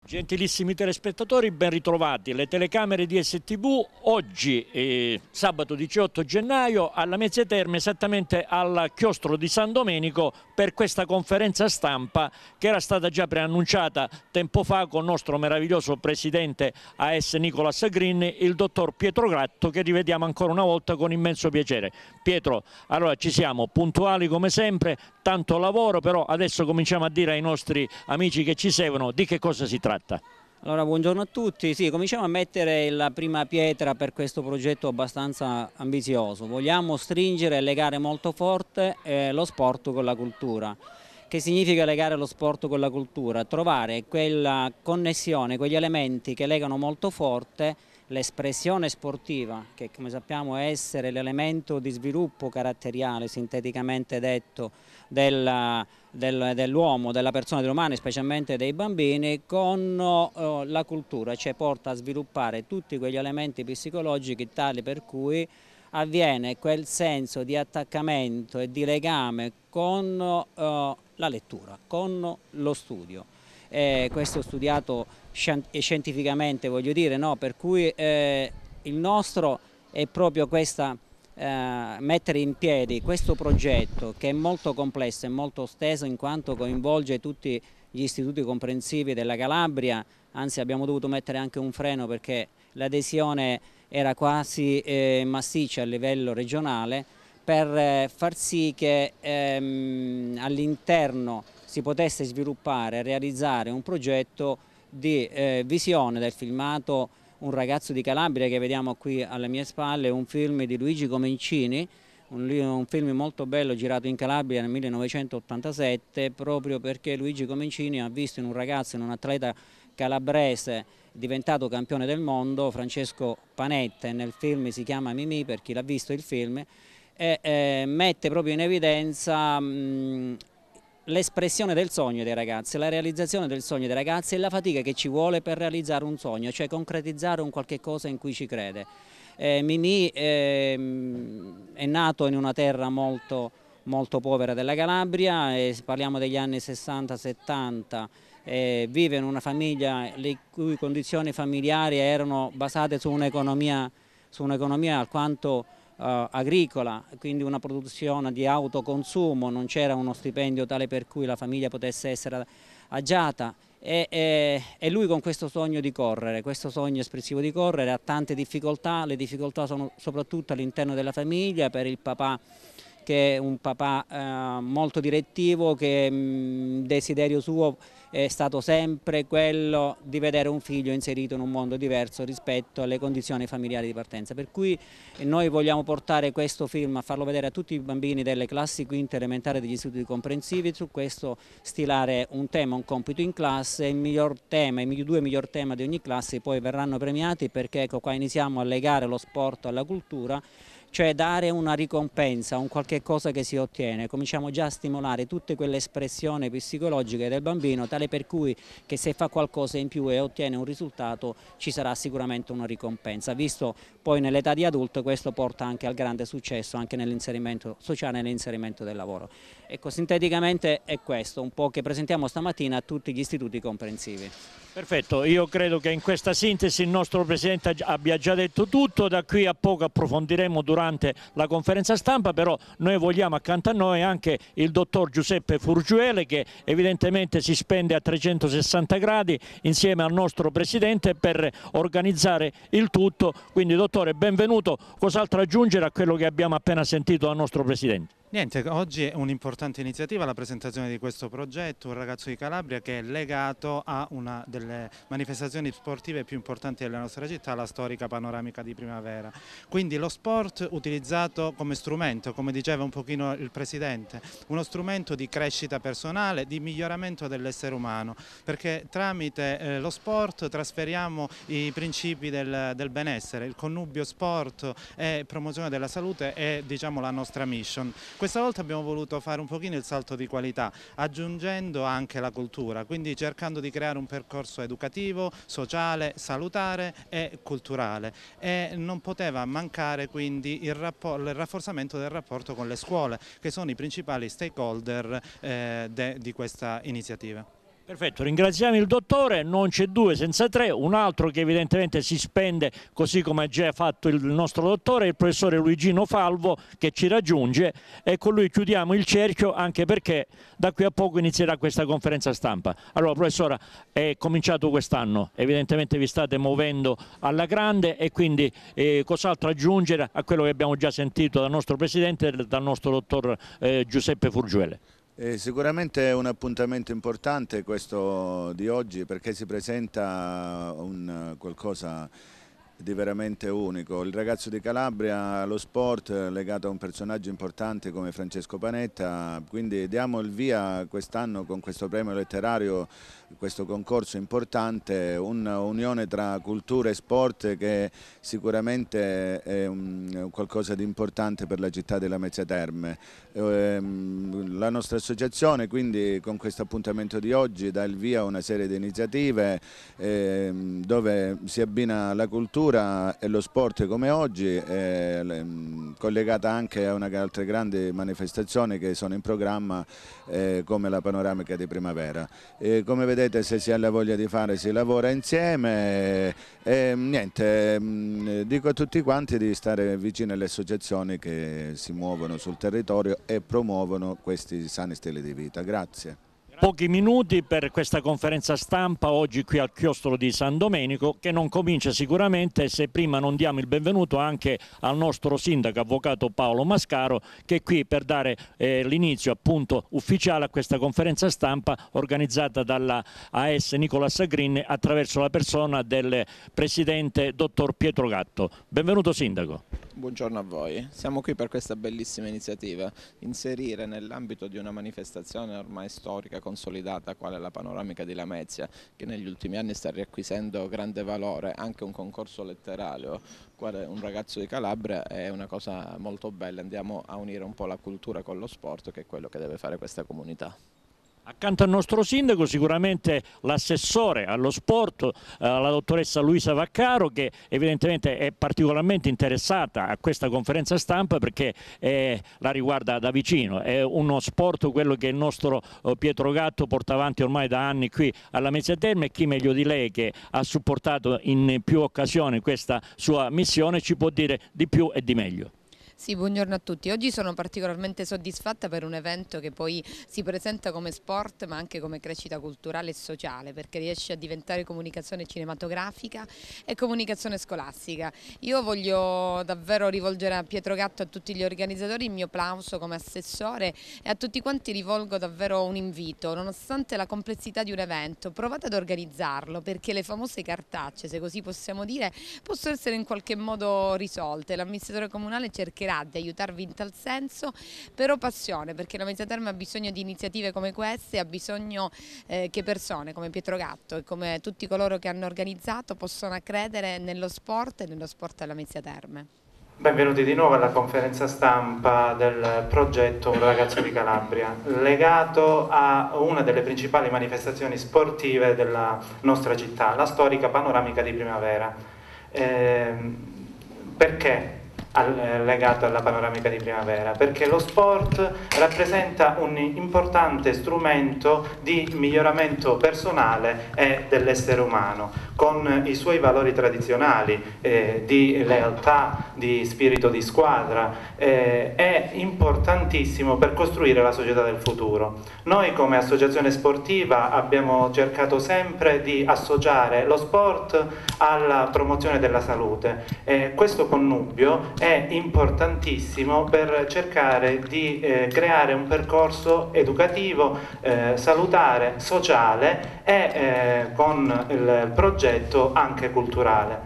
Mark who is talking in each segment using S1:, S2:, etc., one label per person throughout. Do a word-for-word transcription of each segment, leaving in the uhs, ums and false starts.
S1: Gentilissimi telespettatori, ben ritrovati. Le telecamere di S T V oggi, eh, sabato diciotto gennaio, alla Mezzia Terme, esattamente al chiostro di San Domenico, per questa conferenza stampa che era stata già preannunciata tempo fa con il nostro meraviglioso presidente A S Nicolas Green, il dottor Pietro Gratto, che rivediamo ancora una volta con immenso piacere. Pietro, allora ci siamo, puntuali come sempre, tanto lavoro, però adesso cominciamo a dire ai nostri amici che ci seguono di che cosa si tratta.
S2: Allora, buongiorno a tutti. Sì, cominciamo a mettere la prima pietra per questo progetto abbastanza ambizioso. Vogliamo stringere e legare molto forte eh, lo sport con la cultura. Che significa legare lo sport con la cultura? Trovare quella connessione, quegli elementi che legano molto forte l'espressione sportiva, che come sappiamo è essere l'elemento di sviluppo caratteriale, sinteticamente detto, del, del, dell'uomo, della persona, dell'umano, specialmente dei bambini, con uh, la cultura, cioè porta a sviluppare tutti quegli elementi psicologici tali per cui avviene quel senso di attaccamento e di legame con uh, la lettura, con lo studio. Eh, questo studiato scientificamente, voglio dire, no? Per cui eh, il nostro è proprio questa, eh, mettere in piedi questo progetto che è molto complesso e molto esteso in quanto coinvolge tutti gli istituti comprensivi della Calabria, anzi abbiamo dovuto mettere anche un freno perché l'adesione era quasi eh, massiccia a livello regionale, per eh, far sì che ehm, all'interno si potesse sviluppare e realizzare un progetto di eh, visione del filmato Un ragazzo di Calabria, che vediamo qui alle mie spalle, un film di Luigi Comencini, un, un film molto bello girato in Calabria nel millenovecentottantasette, proprio perché Luigi Comencini ha visto in un ragazzo, in un atleta calabrese diventato campione del mondo, Francesco Panetta, e nel film si chiama Mimì, per chi l'ha visto il film, e eh, mette proprio in evidenza mh, l'espressione del sogno dei ragazzi, la realizzazione del sogno dei ragazzi e la fatica che ci vuole per realizzare un sogno, cioè concretizzare un qualche cosa in cui ci crede. Eh, Mimì eh, è nato in una terra molto, molto povera della Calabria, e parliamo degli anni sessanta settanta, eh, vive in una famiglia le cui condizioni familiari erano basate su un'economia su un'economia alquanto Uh, agricola, quindi una produzione di autoconsumo, non c'era uno stipendio tale per cui la famiglia potesse essere agiata e, e, e lui con questo sogno di correre, questo sogno espressivo di correre, ha tante difficoltà, le difficoltà sono soprattutto all'interno della famiglia, per il papà che è un papà eh, molto direttivo, che mh, desiderio suo è stato sempre quello di vedere un figlio inserito in un mondo diverso rispetto alle condizioni familiari di partenza. Per cui noi vogliamo portare questo film a farlo vedere a tutti i bambini delle classi quinte elementari degli istituti comprensivi, su questo stilare un tema, un compito in classe, il miglior tema, i due miglior tema di ogni classe poi verranno premiati, perché ecco qua iniziamo a legare lo sport alla cultura, cioè dare una ricompensa, un qualche cosa che si ottiene, cominciamo già a stimolare tutte quelle espressioni psicologiche del bambino, tale per cui che se fa qualcosa in più e ottiene un risultato ci sarà sicuramente una ricompensa, visto poi nell'età di adulto questo porta anche al grande successo anche nell'inserimento sociale e nell'inserimento del lavoro. Ecco, sinteticamente è questo un po' che presentiamo stamattina a tutti gli istituti comprensivi.
S1: Perfetto, io credo che in questa sintesi il nostro Presidente abbia già detto tutto, da qui a poco approfondiremo durante la conferenza stampa, però noi vogliamo accanto a noi anche il dottor Giuseppe Furgiuele, che evidentemente si spende a trecentosessanta gradi insieme al nostro Presidente per organizzare il tutto, quindi dottore benvenuto, cos'altro aggiungere a quello che abbiamo appena sentito dal nostro Presidente?
S3: Niente, oggi è un'importante iniziativa la presentazione di questo progetto, Un ragazzo di Calabria, che è legato a una delle manifestazioni sportive più importanti della nostra città, la storica panoramica di primavera. Quindi lo sport utilizzato come strumento, come diceva un pochino il Presidente, uno strumento di crescita personale, di miglioramento dell'essere umano, perché tramite eh, lo sport trasferiamo i principi del, del benessere, il connubio sport e promozione della salute è, diciamo, la nostra mission. Questa volta abbiamo voluto fare un pochino il salto di qualità, aggiungendo anche la cultura, quindi cercando di creare un percorso educativo, sociale, salutare e culturale, e non poteva mancare quindi il, il rafforzamento del rapporto con le scuole, che sono i principali stakeholder eh, de, di questa iniziativa.
S1: Perfetto, ringraziamo il dottore, non c'è due senza tre, un altro che evidentemente si spende così come ha già fatto il nostro dottore, il professore Luigino Falvo che ci raggiunge e con lui chiudiamo il cerchio anche perché da qui a poco inizierà questa conferenza stampa. Allora professora, è cominciato quest'anno, evidentemente vi state muovendo alla grande e quindi eh, cos'altro aggiungere a quello che abbiamo già sentito dal nostro Presidente e dal nostro dottor eh, Giuseppe Furgiuele?
S4: Eh, sicuramente è un appuntamento importante questo di oggi perché si presenta un qualcosa di veramente unico. Il ragazzo di Calabria, lo sport legato a un personaggio importante come Francesco Panetta, quindi diamo il via quest'anno con questo premio letterario, questo concorso importante, un'unione tra cultura e sport che sicuramente è un, qualcosa di importante per la città della Lamezia Terme. La nostra associazione quindi con questo appuntamento di oggi dà il via a una serie di iniziative eh, dove si abbina la cultura e lo sport come oggi, eh, collegata anche a una altre grandi manifestazioni che sono in programma eh, come la panoramica di primavera. E come vedete, se si ha la voglia di fare si lavora insieme e, e niente, dico a tutti quanti di stare vicini alle associazioni che si muovono sul territorio e promuovono questi sani stili di vita. Grazie.
S1: Pochi minuti per questa conferenza stampa oggi qui al chiostro di San Domenico che non comincia sicuramente se prima non diamo il benvenuto anche al nostro sindaco avvocato Paolo Mascaro che è qui per dare eh, l'inizio appunto ufficiale a questa conferenza stampa organizzata dalla A S Nicolas Green attraverso la persona del presidente dottor Pietro Gatto. Benvenuto sindaco.
S5: Buongiorno a voi, siamo qui per questa bellissima iniziativa, inserire nell'ambito di una manifestazione ormai storica consolidata quale la panoramica di Lamezia, che negli ultimi anni sta riacquisendo grande valore, anche un concorso letterario, quale un ragazzo di Calabria, è una cosa molto bella, andiamo a unire un po' la cultura con lo sport che è quello che deve fare questa comunità.
S1: Accanto al nostro sindaco sicuramente l'assessore allo sport, eh, la dottoressa Luisa Vaccaro che evidentemente è particolarmente interessata a questa conferenza stampa perché eh, la riguarda da vicino, è uno sport quello che il nostro eh, Pietro Gatto porta avanti ormai da anni qui alla Lamezia Terme e chi meglio di lei che ha supportato in più occasioni questa sua missione ci può dire di più e di meglio.
S6: Sì, buongiorno a tutti. Oggi sono particolarmente soddisfatta per un evento che poi si presenta come sport ma anche come crescita culturale e sociale perché riesce a diventare comunicazione cinematografica e comunicazione scolastica. Io voglio davvero rivolgere a Pietro Gatto e a tutti gli organizzatori il mio plauso come assessore e a tutti quanti rivolgo davvero un invito. Nonostante la complessità di un evento, provate ad organizzarlo perché le famose cartacce, se così possiamo dire, possono essere in qualche modo risolte. L'amministratore comunale cercherà di aiutarvi in tal senso, però passione, perché la Lamezia Terme ha bisogno di iniziative come queste, ha bisogno eh, che persone come Pietro Gatto e come tutti coloro che hanno organizzato possano credere nello sport e nello sport alla Lamezia Terme.
S3: Benvenuti di nuovo alla conferenza stampa del progetto Un ragazzo di Calabria, legato a una delle principali manifestazioni sportive della nostra città, la storica panoramica di primavera. Eh, perché? Legato alla panoramica di primavera, perché lo sport rappresenta un importante strumento di miglioramento personale e dell'essere umano, con i suoi valori tradizionali eh, di lealtà, di spirito di squadra, eh, è importantissimo per costruire la società del futuro. Noi come associazione sportiva abbiamo cercato sempre di associare lo sport alla promozione della salute e questo connubio è importantissimo per cercare di eh, creare un percorso educativo, eh, salutare, sociale e eh, con il progetto anche culturale.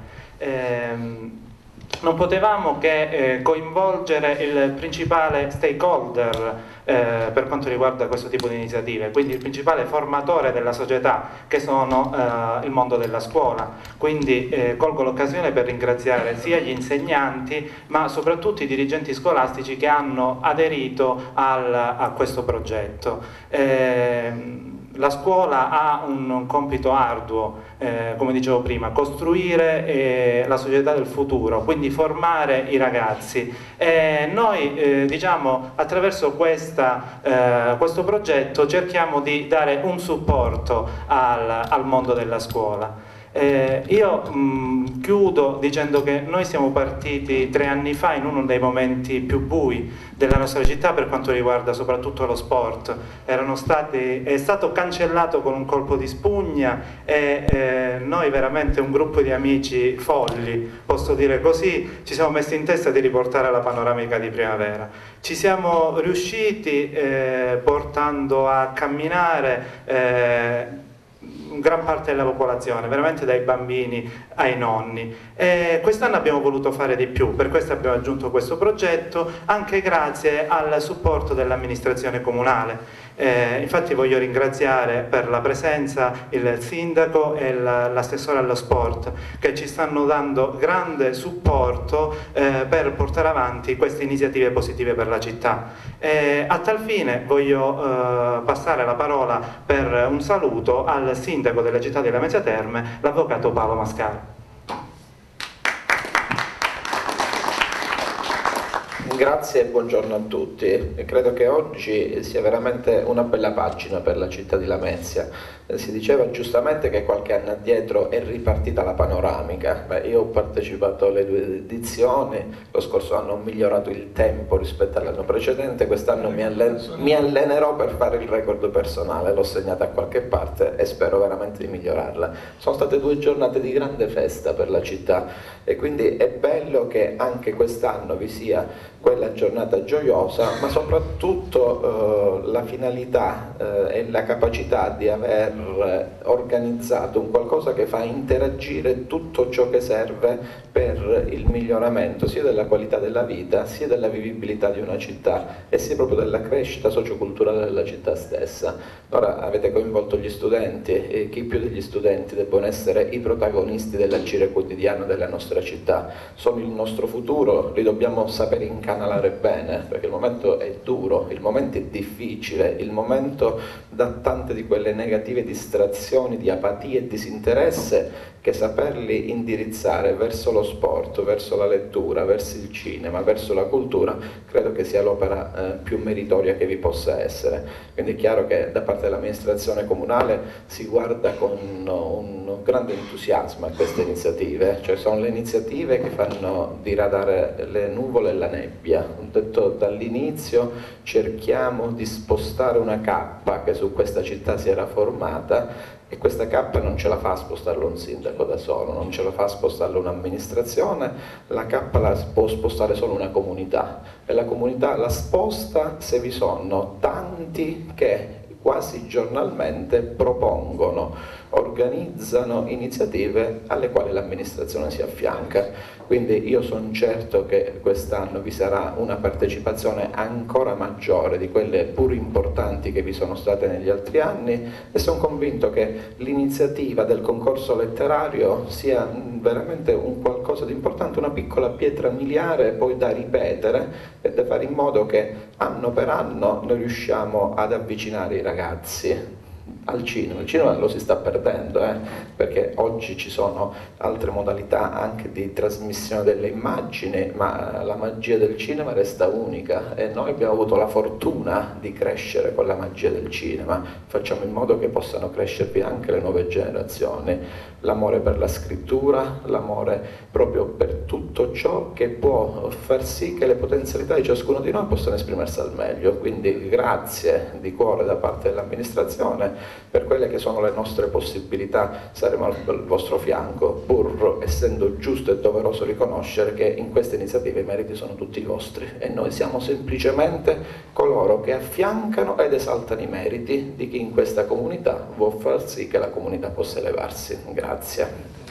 S3: Eh, non potevamo che eh, coinvolgere il principale stakeholder eh, per quanto riguarda questo tipo di iniziative, quindi il principale formatore della società che sono eh, il mondo della scuola, quindi eh, colgo l'occasione per ringraziare sia gli insegnanti ma soprattutto i dirigenti scolastici che hanno aderito al, a questo progetto. Eh, la scuola ha un compito arduo, eh, come dicevo prima, costruire eh, la società del futuro, quindi formare i ragazzi. E noi eh, diciamo, attraverso questa, eh, questo progetto cerchiamo di dare un supporto al, al mondo della scuola. Eh, io mh, chiudo dicendo che noi siamo partiti tre anni fa in uno dei momenti più bui della nostra città per quanto riguarda soprattutto lo sport. Erano stati, è stato cancellato con un colpo di spugna e eh, noi veramente un gruppo di amici folli, posso dire così, ci siamo messi in testa di riportare la panoramica di primavera. Ci siamo riusciti eh, portando a camminare eh, gran parte della popolazione, veramente dai bambini ai nonni. E quest'anno abbiamo voluto fare di più, per questo abbiamo aggiunto questo progetto, anche grazie al supporto dell'amministrazione comunale. Eh, infatti voglio ringraziare per la presenza il sindaco e l'assessore allo sport che ci stanno dando grande supporto eh, per portare avanti queste iniziative positive per la città. Eh, a tal fine voglio eh, passare la parola per un saluto al sindaco della città di Lamezia Terme, l'avvocato Paolo Mascaro.
S5: Grazie e buongiorno a tutti. Credo che oggi sia veramente una bella pagina per la città di Lamezia. Si diceva giustamente che qualche anno addietro è ripartita la panoramica. Beh, io ho partecipato alle due edizioni, lo scorso anno ho migliorato il tempo rispetto all'anno precedente, quest'anno mi, allen mi allenerò per fare il record personale, l'ho segnata a qualche parte e spero veramente di migliorarla. Sono state due giornate di grande festa per la città e quindi è bello che anche quest'anno vi sia quella giornata gioiosa, ma soprattutto eh, la finalità eh, e la capacità di aver organizzato un qualcosa che fa interagire tutto ciò che serve per il miglioramento sia della qualità della vita, sia della vivibilità di una città e sia proprio della crescita socioculturale della città stessa. Ora avete coinvolto gli studenti e chi più degli studenti devono essere i protagonisti dell'agire quotidiano della nostra città, sono il nostro futuro, li dobbiamo sapere incanalare bene perché il momento è duro, il momento è difficile, il momento dà tante di quelle negative distrazioni, di apatia e disinteresse che saperli indirizzare verso lo sport, verso la lettura, verso il cinema, verso la cultura, credo che sia l'opera eh, più meritoria che vi possa essere. Quindi è chiaro che da parte dell'amministrazione comunale si guarda con un grande entusiasmo a queste iniziative, cioè sono le iniziative che fanno diradare le nuvole e la nebbia. Ho detto dall'inizio cerchiamo di spostare una cappa che su questa città si era formata e questa cappa non ce la fa spostarla un sindaco da solo, non ce la fa spostarla un'amministrazione, la cappa la può spostare solo una comunità e la comunità la sposta se vi sono tanti che quasi giornalmente propongono, organizzano iniziative alle quali l'amministrazione si affianca. Quindi io sono certo che quest'anno vi sarà una partecipazione ancora maggiore di quelle pur importanti che vi sono state negli altri anni e sono convinto che l'iniziativa del concorso letterario sia veramente un qualcosa di importante, una piccola pietra miliare poi da ripetere e da fare in modo che anno per anno noi riusciamo ad avvicinare i ragazzi al cinema. Il cinema lo si sta perdendo eh, perché oggi ci sono altre modalità anche di trasmissione delle immagini, ma la magia del cinema resta unica e noi abbiamo avuto la fortuna di crescere con la magia del cinema. Facciamo in modo che possano crescervi anche le nuove generazioni, l'amore per la scrittura, l'amore proprio per tutto ciò che può far sì che le potenzialità di ciascuno di noi possano esprimersi al meglio. Quindi grazie di cuore da parte dell'amministrazione per quelle che sono le nostre possibilità, saremo al vostro fianco, pur essendo giusto e doveroso riconoscere che in queste iniziative i meriti sono tutti vostri e noi siamo semplicemente coloro che affiancano ed esaltano i meriti di chi in questa comunità vuol far sì che la comunità possa elevarsi. Grazie.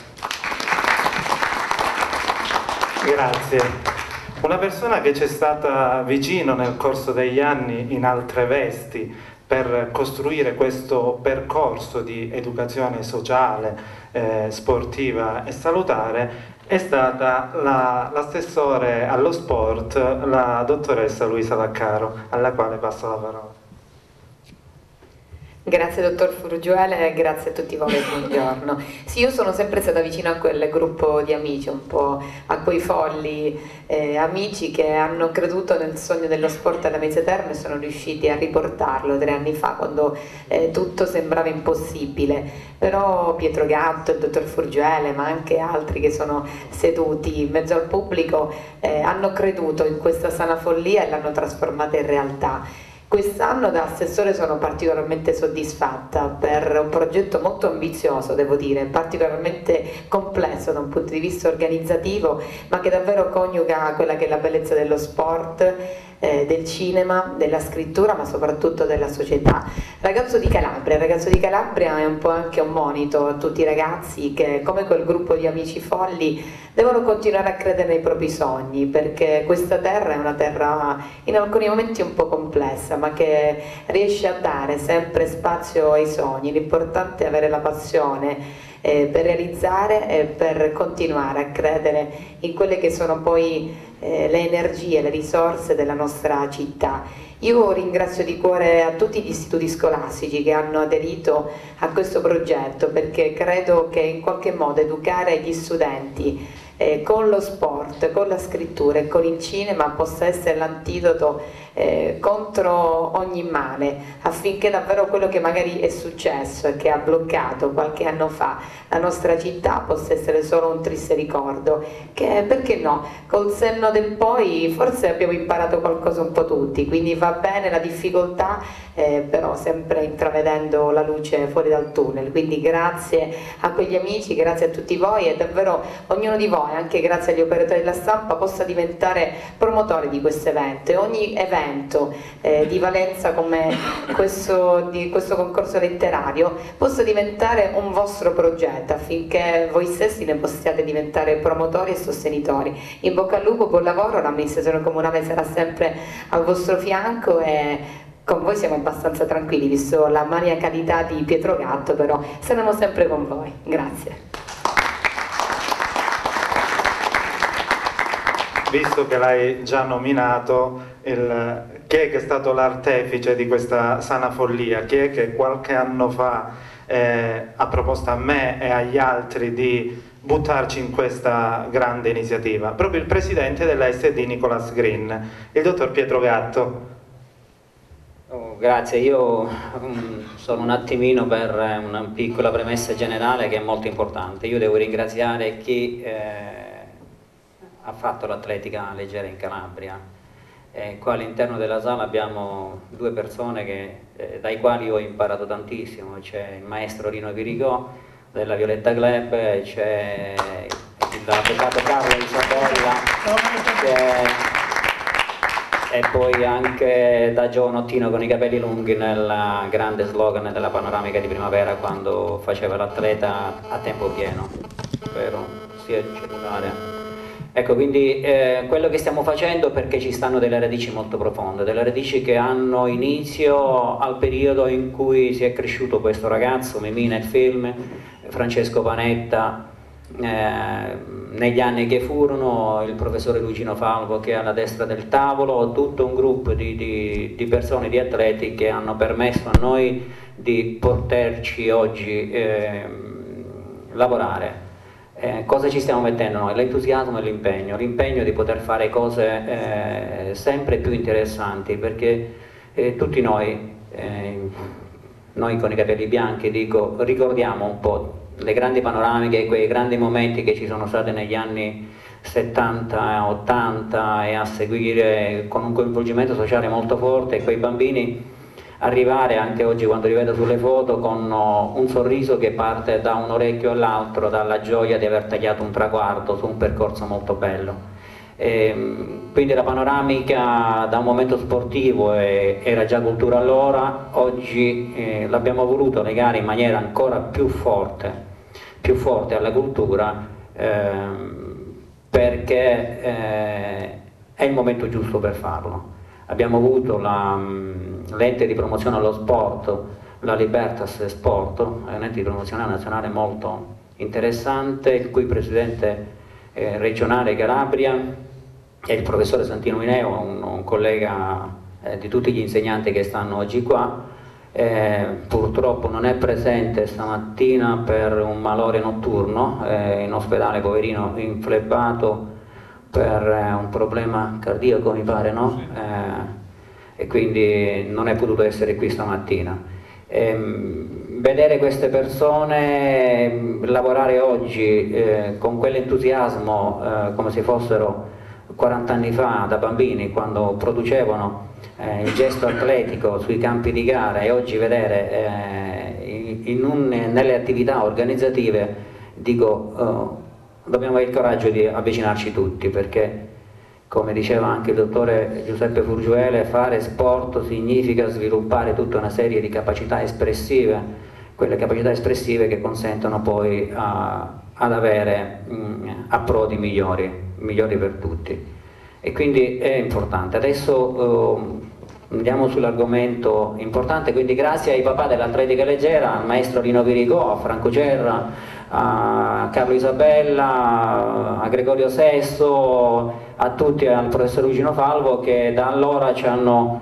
S3: Grazie. Una persona che ci è stata vicino nel corso degli anni in altre vesti per costruire questo percorso di educazione sociale, eh, sportiva e salutare è stata l'assessore la, allo sport, la dottoressa Luisa Vaccaro, alla quale passo la parola.
S6: Grazie dottor Furgiuele e grazie a tutti voi, buongiorno. Sì, io sono sempre stata vicino a quel gruppo di amici, un po' a quei folli eh, amici che hanno creduto nel sogno dello sport alla Mezze Terme e sono riusciti a riportarlo tre anni fa quando eh, tutto sembrava impossibile. Però Pietro Gatto, il dottor Furgiuele, ma anche altri che sono seduti in mezzo al pubblico eh, hanno creduto in questa sana follia e l'hanno trasformata in realtà. Quest'anno da assessore sono particolarmente soddisfatta per un progetto molto ambizioso, devo dire, particolarmente complesso da un punto di vista organizzativo, ma che davvero coniuga quella che è la bellezza dello sport, eh, del cinema, della scrittura, ma soprattutto della società. Ragazzo di Calabria, il ragazzo di Calabria è un po' anche un monito a tutti i ragazzi che, come quel gruppo di amici folli, devono continuare a credere nei propri sogni, perché questa terra è una terra in alcuni momenti un po' complessa, ma che riesce a dare sempre spazio ai sogni. L'importante è avere la passione eh, per realizzare e per continuare a credere in quelle che sono poi eh, le energie, le risorse della nostra città. Io ringrazio di cuore a tutti gli istituti scolastici che hanno aderito a questo progetto, perché credo che in qualche modo educare gli studenti Eh, con lo sport, con la scrittura e con il cinema possa essere l'antidoto eh, contro ogni male, affinché davvero quello che magari è successo e che ha bloccato qualche anno fa la nostra città possa essere solo un triste ricordo, che perché no, col senno del poi forse abbiamo imparato qualcosa un po' tutti, quindi va bene la difficoltà, eh, però sempre intravedendo la luce fuori dal tunnel. Quindi grazie a quegli amici, grazie a tutti voi e davvero ognuno di voi, anche grazie agli operatori della stampa, possa diventare promotore di questo evento, e ogni evento eh, di valenza come questo, di questo concorso letterario possa diventare un vostro progetto, affinché voi stessi ne possiate diventare promotori e sostenitori. In bocca al lupo, buon lavoro, l'amministrazione comunale sarà sempre al vostro fianco e con voi siamo abbastanza tranquilli, visto la maniacalità di Pietro Gatto, però saremo sempre con voi. Grazie.
S3: Visto che l'hai già nominato, il, chi è che è stato l'artefice di questa sana follia? Chi è che qualche anno fa eh, ha proposto a me e agli altri di buttarci in questa grande iniziativa? Proprio il presidente della S D Nicolas Green, il dottor Pietro Gatto.
S2: Oh, grazie, io um, sono un attimino per una piccola premessa generale che è molto importante. Io devo ringraziare chi eh, ha fatto l'atletica leggera in Calabria. Eh, qua all'interno della sala abbiamo due persone che, eh, dai quali ho imparato tantissimo. C'è il maestro Rino Virigò della Violetta Club, c'è l'avvocato Carlo Isabolla e poi anche da giovanottino con i capelli lunghi nel grande slogan della panoramica di primavera quando faceva l'atleta a tempo pieno, spero sia cellulare. Ecco, quindi eh, quello che stiamo facendo, perché ci stanno delle radici molto profonde, delle radici che hanno inizio al periodo in cui si è cresciuto questo ragazzo, Mimì nel film, Francesco Panetta, eh, negli anni che furono, il professore Luigino Falvo che è alla destra del tavolo, tutto un gruppo di, di, di persone, di atleti che hanno permesso a noi di poterci oggi eh, lavorare. Eh, cosa ci stiamo mettendo noi? L'entusiasmo e l'impegno, l'impegno di poter fare cose eh, sempre più interessanti, perché eh, tutti noi, eh, noi con i capelli bianchi, dico, ricordiamo un po' le grandi panoramiche, quei grandi momenti che ci sono stati negli anni settanta ottanta e a seguire con un coinvolgimento sociale molto forte, quei bambini arrivare anche oggi quando li vedo sulle foto con un sorriso che parte da un orecchio all'altro, dalla gioia di aver tagliato un traguardo su un percorso molto bello. E, quindi la panoramica da un momento sportivo e, era già cultura allora, oggi eh, l'abbiamo voluto legare in maniera ancora più forte, più forte alla cultura eh, perché eh, è il momento giusto per farlo. Abbiamo avuto l'ente di promozione allo sport, la Libertas Sport, è un ente di promozione nazionale molto interessante, il cui presidente eh, regionale Calabria è il professore Santino Mineo, un, un collega eh, di tutti gli insegnanti che stanno oggi qua, eh, purtroppo non è presente stamattina per un malore notturno, è in ospedale, poverino, inflebbato per eh, un problema cardiaco, mi pare, no? Eh, e quindi non è potuto essere qui stamattina. Ehm, vedere queste persone lavorare oggi eh, con quell'entusiasmo eh, come se fossero quaranta anni fa da bambini, quando producevano eh, il gesto atletico sui campi di gara, e oggi vedere eh, in un, nelle attività organizzative, dico eh, dobbiamo avere il coraggio di avvicinarci tutti, perché come diceva anche il dottore Giuseppe Furgiuele, fare sport significa sviluppare tutta una serie di capacità espressive, quelle capacità espressive che consentono poi a, ad avere mh, approdi migliori, migliori per tutti. E quindi è importante. Adesso eh, andiamo sull'argomento importante, quindi grazie ai papà dell'atletica leggera, al maestro Lino Virigò, a Franco Cerra, a Carlo Isabella, a Gregorio Sesto, a tutti, al professor Eugenio Falvo, che da allora ci hanno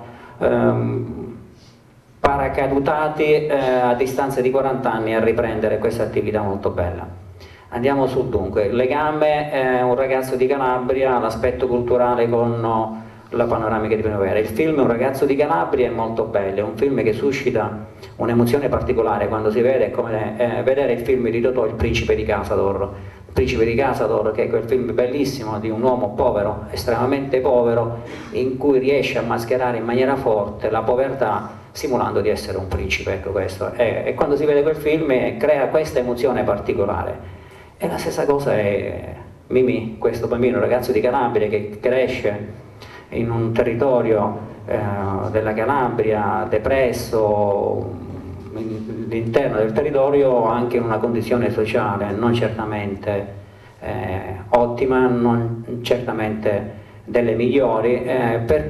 S2: ehm, paracadutati eh, a distanza di quaranta anni a riprendere questa attività molto bella. Andiamo sul dunque. Legame è un ragazzo di Calabria, l'aspetto culturale con la panoramica di primavera. Il film Un ragazzo di Calabria è molto bello, è un film che suscita un'emozione particolare quando si vede, come eh, vedere il film di Totò, Il principe di Casador. Il principe di Casador, che è quel film bellissimo di un uomo povero, estremamente povero, in cui riesce a mascherare in maniera forte la povertà simulando di essere un principe, ecco questo. E, e quando si vede quel film eh, crea questa emozione particolare. E la stessa cosa è Mimì, questo bambino, ragazzo di Calabria che cresce in un territorio eh, della Calabria depresso, all'interno del territorio anche in una condizione sociale non certamente eh, ottima, non certamente delle migliori, eh, per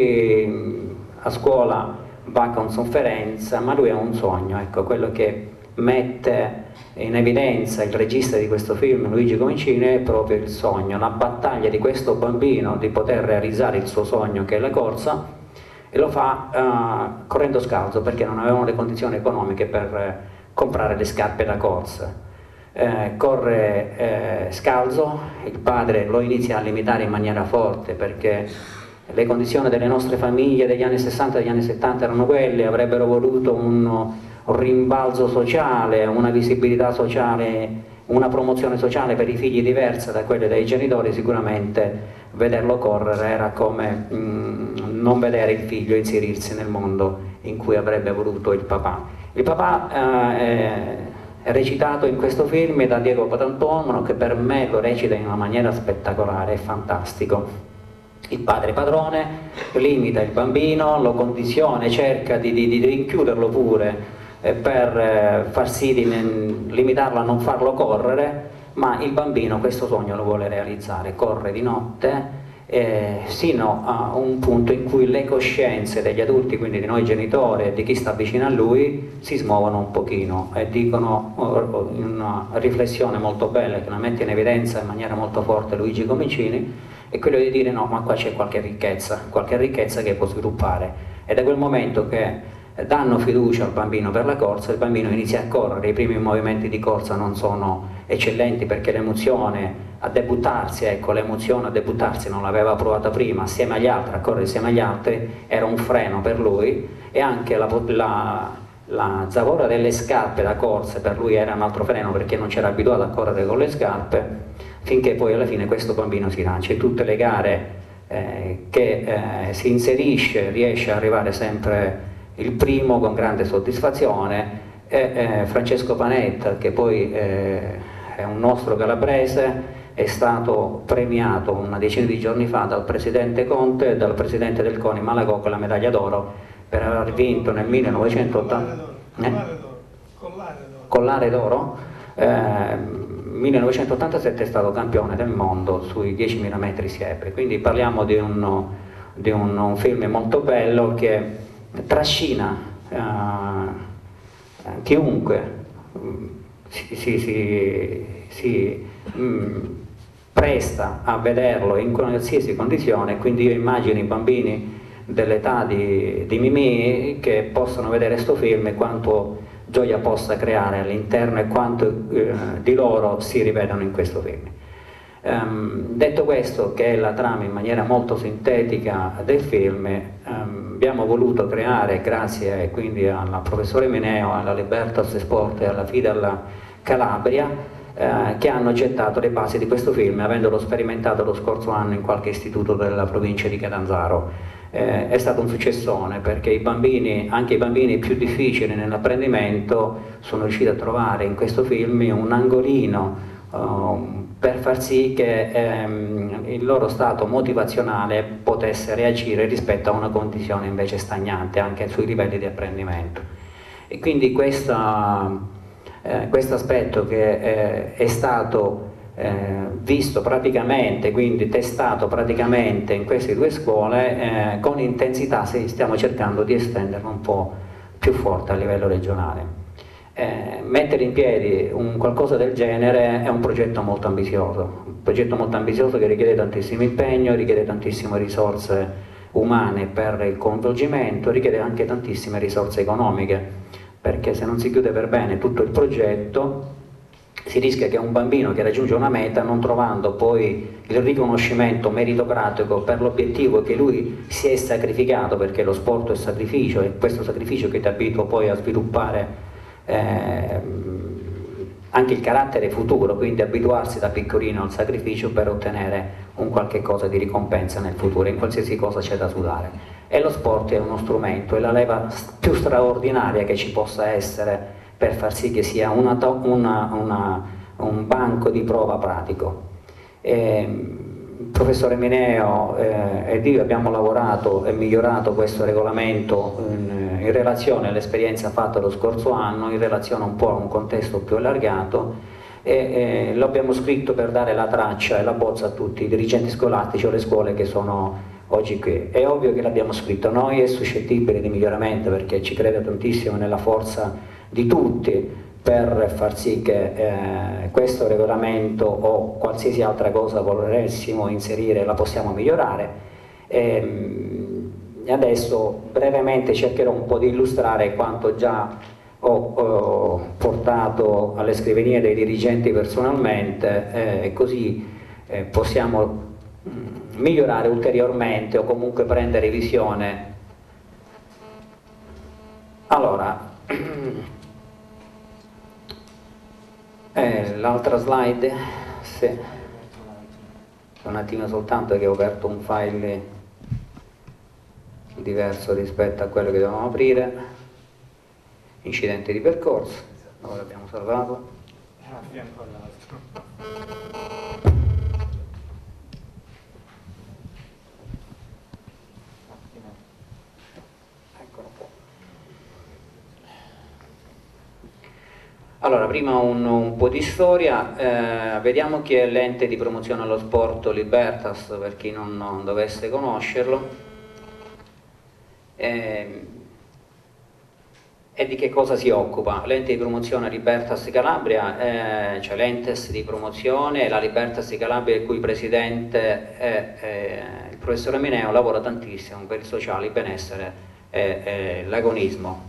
S2: cui a scuola va con sofferenza, ma lui ha un sogno, ecco, quello che mette in evidenza il regista di questo film, Luigi Comicini, è proprio il sogno, la battaglia di questo bambino di poter realizzare il suo sogno, che è la corsa, e lo fa uh, correndo scalzo, perché non avevano le condizioni economiche per eh, comprare le scarpe da corsa. Eh, corre eh, scalzo, il padre lo inizia a limitare in maniera forte, perché le condizioni delle nostre famiglie degli anni sessanta e degli anni settanta erano quelle, avrebbero voluto un, un rimbalzo sociale, una visibilità sociale, una promozione sociale per i figli diversa da quelle dei genitori. Sicuramente vederlo correre era come mh, non vedere il figlio inserirsi nel mondo in cui avrebbe voluto il papà. Il papà eh, è, è recitato in questo film da Diego Patantuomo, che per me lo recita in una maniera spettacolare, è fantastico. Il padre padrone limita il bambino, lo condiziona, cerca di, di, di rinchiuderlo pure eh, per eh, far sì di limitarlo a non farlo correre, ma il bambino questo sogno lo vuole realizzare, corre di notte eh, sino a un punto in cui le coscienze degli adulti, quindi di noi genitori e di chi sta vicino a lui, si smuovono un pochino e dicono una riflessione molto bella che la mette in evidenza in maniera molto forte Luigi Comicini, è quello di dire no, ma qua c'è qualche ricchezza, qualche ricchezza che può sviluppare. E da quel momento che danno fiducia al bambino per la corsa, il bambino inizia a correre, i primi movimenti di corsa non sono eccellenti perché l'emozione a debuttarsi, ecco, l'emozione a debuttarsi non l'aveva provata prima, assieme agli altri, a correre assieme agli altri, era un freno per lui, e anche la, la, la zavorra delle scarpe da corsa per lui era un altro freno, perché non c'era abituato a correre con le scarpe, finché poi alla fine questo bambino si lancia. In tutte le gare eh, che eh, si inserisce riesce ad arrivare sempre il primo con grande soddisfazione, e eh, Francesco Panetta, che poi eh, è un nostro calabrese, è stato premiato una decina di giorni fa dal presidente Conte e dal presidente del CONI Malagò con la medaglia d'oro per aver vinto nel millenovecentottanta eh? Collare d'oro eh, millenovecentottantasette è stato campione del mondo sui diecimila metri siepe, quindi parliamo di un, di un, un film molto bello che trascina uh, chiunque si, si, si, si mh, presta a vederlo in qualsiasi condizione. Quindi io immagino i bambini dell'età di, di Mimì che possano vedere questo film e quanto gioia possa creare all'interno e quanto eh, di loro si rivedano in questo film. Um, detto questo, che è la trama in maniera molto sintetica del film, um, abbiamo voluto creare, grazie quindi al professore Mineo, alla Libertas Sport e alla Fidal Calabria, eh, che hanno gettato le basi di questo film, avendolo sperimentato lo scorso anno in qualche istituto della provincia di Catanzaro. Eh, è stato un successone, perché i bambini, anche i bambini più difficili nell'apprendimento, sono riusciti a trovare in questo film un angolino uh, per far sì che ehm, il loro stato motivazionale potesse reagire rispetto a una condizione invece stagnante anche sui livelli di apprendimento. E quindi questa, eh, questo aspetto che eh, è stato eh, visto praticamente, quindi testato praticamente in queste due scuole, eh, con intensità stiamo cercando di estenderlo un po' più forte a livello regionale. Eh, mettere in piedi un qualcosa del genere è un progetto molto ambizioso, un progetto molto ambizioso che richiede tantissimo impegno, richiede tantissime risorse umane per il coinvolgimento, richiede anche tantissime risorse economiche, perché se non si chiude per bene tutto il progetto si rischia che un bambino che raggiunge una meta, non trovando poi il riconoscimento meritocratico per l'obiettivo che lui si è sacrificato, perché lo sport è sacrificio e questo sacrificio che ti abitua poi a sviluppare Eh, anche il carattere futuro, quindi abituarsi da piccolino al sacrificio per ottenere un qualche cosa di ricompensa nel futuro, in qualsiasi cosa c'è da sudare. E lo sport è uno strumento, è la leva più straordinaria che ci possa essere per far sì che sia una, una, una, un banco di prova pratico. E, il professore Mineo eh, ed io abbiamo lavorato e migliorato questo regolamento in, in relazione all'esperienza fatta lo scorso anno, in relazione un po' a un contesto più allargato, e, e lo abbiamo scritto per dare la traccia e la bozza a tutti i dirigenti scolastici o le scuole che sono oggi qui. È ovvio che l'abbiamo scritto noi, è suscettibile di miglioramento perché ci crede tantissimo nella forza di tutti per far sì che eh, questo regolamento o qualsiasi altra cosa volessimo inserire la possiamo migliorare. E adesso brevemente cercherò un po' di illustrare quanto già ho, ho portato alle scrivanie dei dirigenti personalmente, eh, e così eh, possiamo mh, migliorare ulteriormente o comunque prendere visione. Allora, Eh, l'altra slide, sì. Un attimo soltanto che ho aperto un file diverso rispetto a quello che dovevamo aprire. Incidente di percorso, dove l'abbiamo salvato?
S3: A fianco all'altro.
S2: Allora, prima un, un po' di storia, eh, vediamo chi è l'ente di promozione allo sport Libertas, per chi non, non dovesse conoscerlo, eh, e di che cosa si occupa. L'ente di promozione Libertas Calabria, eh, cioè l'entes di promozione, la Libertas di Calabria, il cui presidente è, è il professore Mineo, lavora tantissimo per il sociale, il benessere e, e l'agonismo.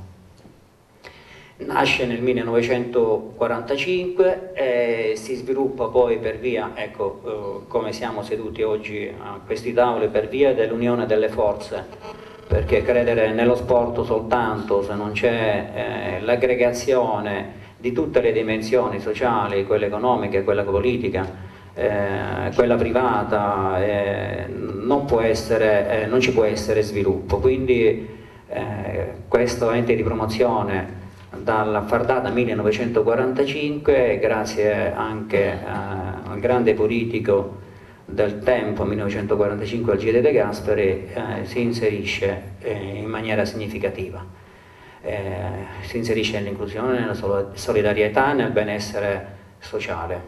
S2: Nasce nel millenovecentoquarantacinque e si sviluppa poi per via, ecco, eh, come siamo seduti oggi a questi tavoli, per via dell'unione delle forze, perché credere nello sport soltanto se non c'è eh, l'aggregazione di tutte le dimensioni sociali, quella economica, quella politica, eh, quella privata, eh, non, può essere, eh, non ci può essere sviluppo. Quindi eh, questo ente di promozione dalla fardata millenovecentoquarantacinque, grazie anche eh, al grande politico del tempo, millenovecentoquarantacinque Alcide De Gasperi, eh, si inserisce eh, in maniera significativa. Eh, si inserisce nell'inclusione, nella solidarietà e nel benessere sociale.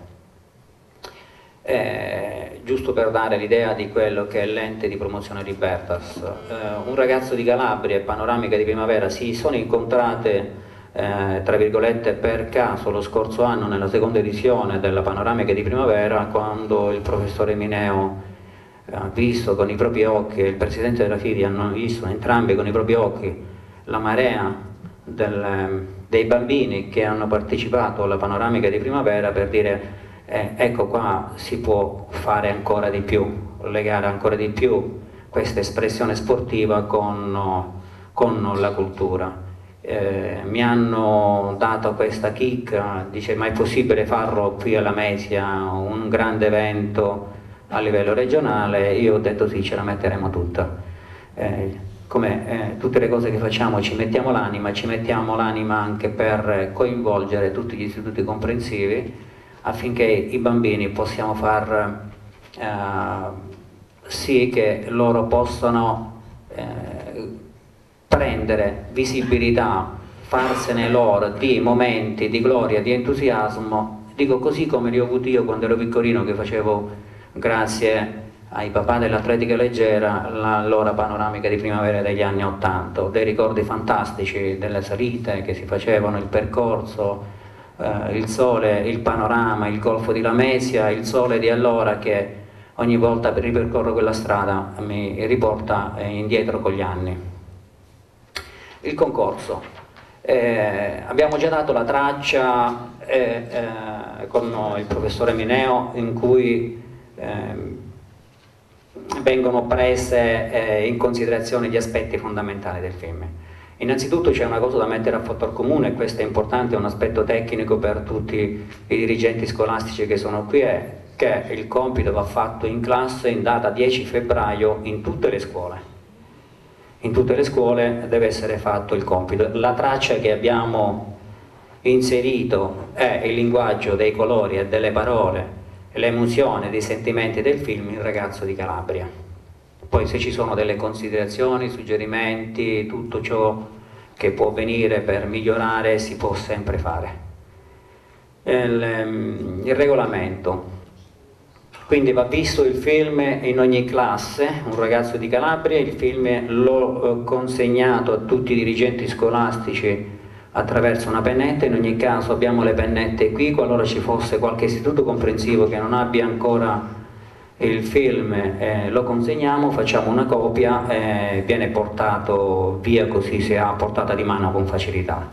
S2: Eh, giusto per dare l'idea di quello che è l'ente di promozione Libertas, eh, un ragazzo di Calabria e Panoramica di Primavera si sono incontrate Eh, tra virgolette per caso lo scorso anno nella seconda edizione della Panoramica di Primavera, quando il professore Mineo ha visto con i propri occhi, il Presidente della FIDI hanno visto entrambi con i propri occhi la marea del, dei bambini che hanno partecipato alla panoramica di primavera, per dire eh, ecco qua si può fare ancora di più, legare ancora di più questa espressione sportiva con, con la cultura. Eh, mi hanno dato questa chicca, dice ma è possibile farlo qui alla Mesia, un grande evento a livello regionale? Io ho detto sì, ce la metteremo tutta. Eh, come eh, tutte le cose che facciamo ci mettiamo l'anima, ci mettiamo l'anima anche per coinvolgere tutti gli istituti comprensivi affinché i bambini possiamo far eh, sì che loro possano eh, prendere visibilità, farsene loro di momenti di gloria, di entusiasmo, dico così come li ho avuti io quando ero piccolino, che facevo, grazie ai papà dell'atletica leggera, l'allora panoramica di primavera degli anni ottanta, dei ricordi fantastici delle salite che si facevano, il percorso, eh, il sole, il panorama, il golfo di Lamezia, il sole di allora che ogni volta che ripercorro quella strada mi riporta indietro con gli anni. Il concorso, eh, abbiamo già dato la traccia eh, eh, con il professore Mineo in cui eh, vengono prese eh, in considerazione gli aspetti fondamentali del film. Innanzitutto c'è una cosa da mettere a fattor comune, e questo è importante, è un aspetto tecnico per tutti i dirigenti scolastici che sono qui, è che il compito va fatto in classe in data dieci febbraio in tutte le scuole. In tutte le scuole deve essere fatto il compito. La traccia che abbiamo inserito è il linguaggio dei colori e delle parole, l'emozione dei sentimenti del film Il ragazzo di Calabria. Poi se ci sono delle considerazioni, suggerimenti, tutto ciò che può venire per migliorare si può sempre fare. Il, il regolamento. Quindi va visto il film in ogni classe, Un ragazzo di Calabria, il film l'ho consegnato a tutti i dirigenti scolastici attraverso una pennetta, in ogni caso abbiamo le pennette qui, qualora ci fosse qualche istituto comprensivo che non abbia ancora il film eh, lo consegniamo, facciamo una copia e eh, viene portato via così si ha a portata di mano con facilità.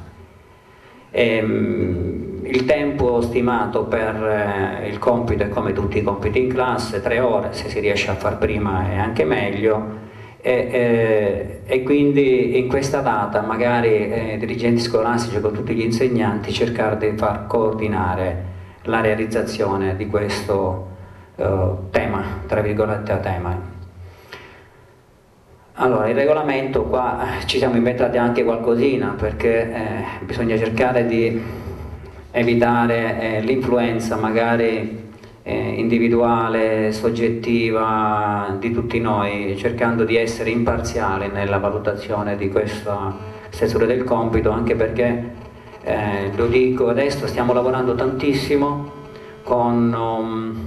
S2: Ehm, il tempo stimato per eh, il compito è come tutti i compiti in classe, tre ore, se si riesce a far prima è anche meglio e, eh, e quindi in questa data magari eh, dirigenti scolastici con tutti gli insegnanti cercare di far coordinare la realizzazione di questo eh, tema, tra virgolette a tema. Allora, il regolamento qua ci siamo inventati anche qualcosina perché eh, bisogna cercare di evitare eh, l'influenza magari eh, individuale, soggettiva di tutti noi, cercando di essere imparziali nella valutazione di questa stesura del compito, anche perché, eh, lo dico adesso, stiamo lavorando tantissimo con um,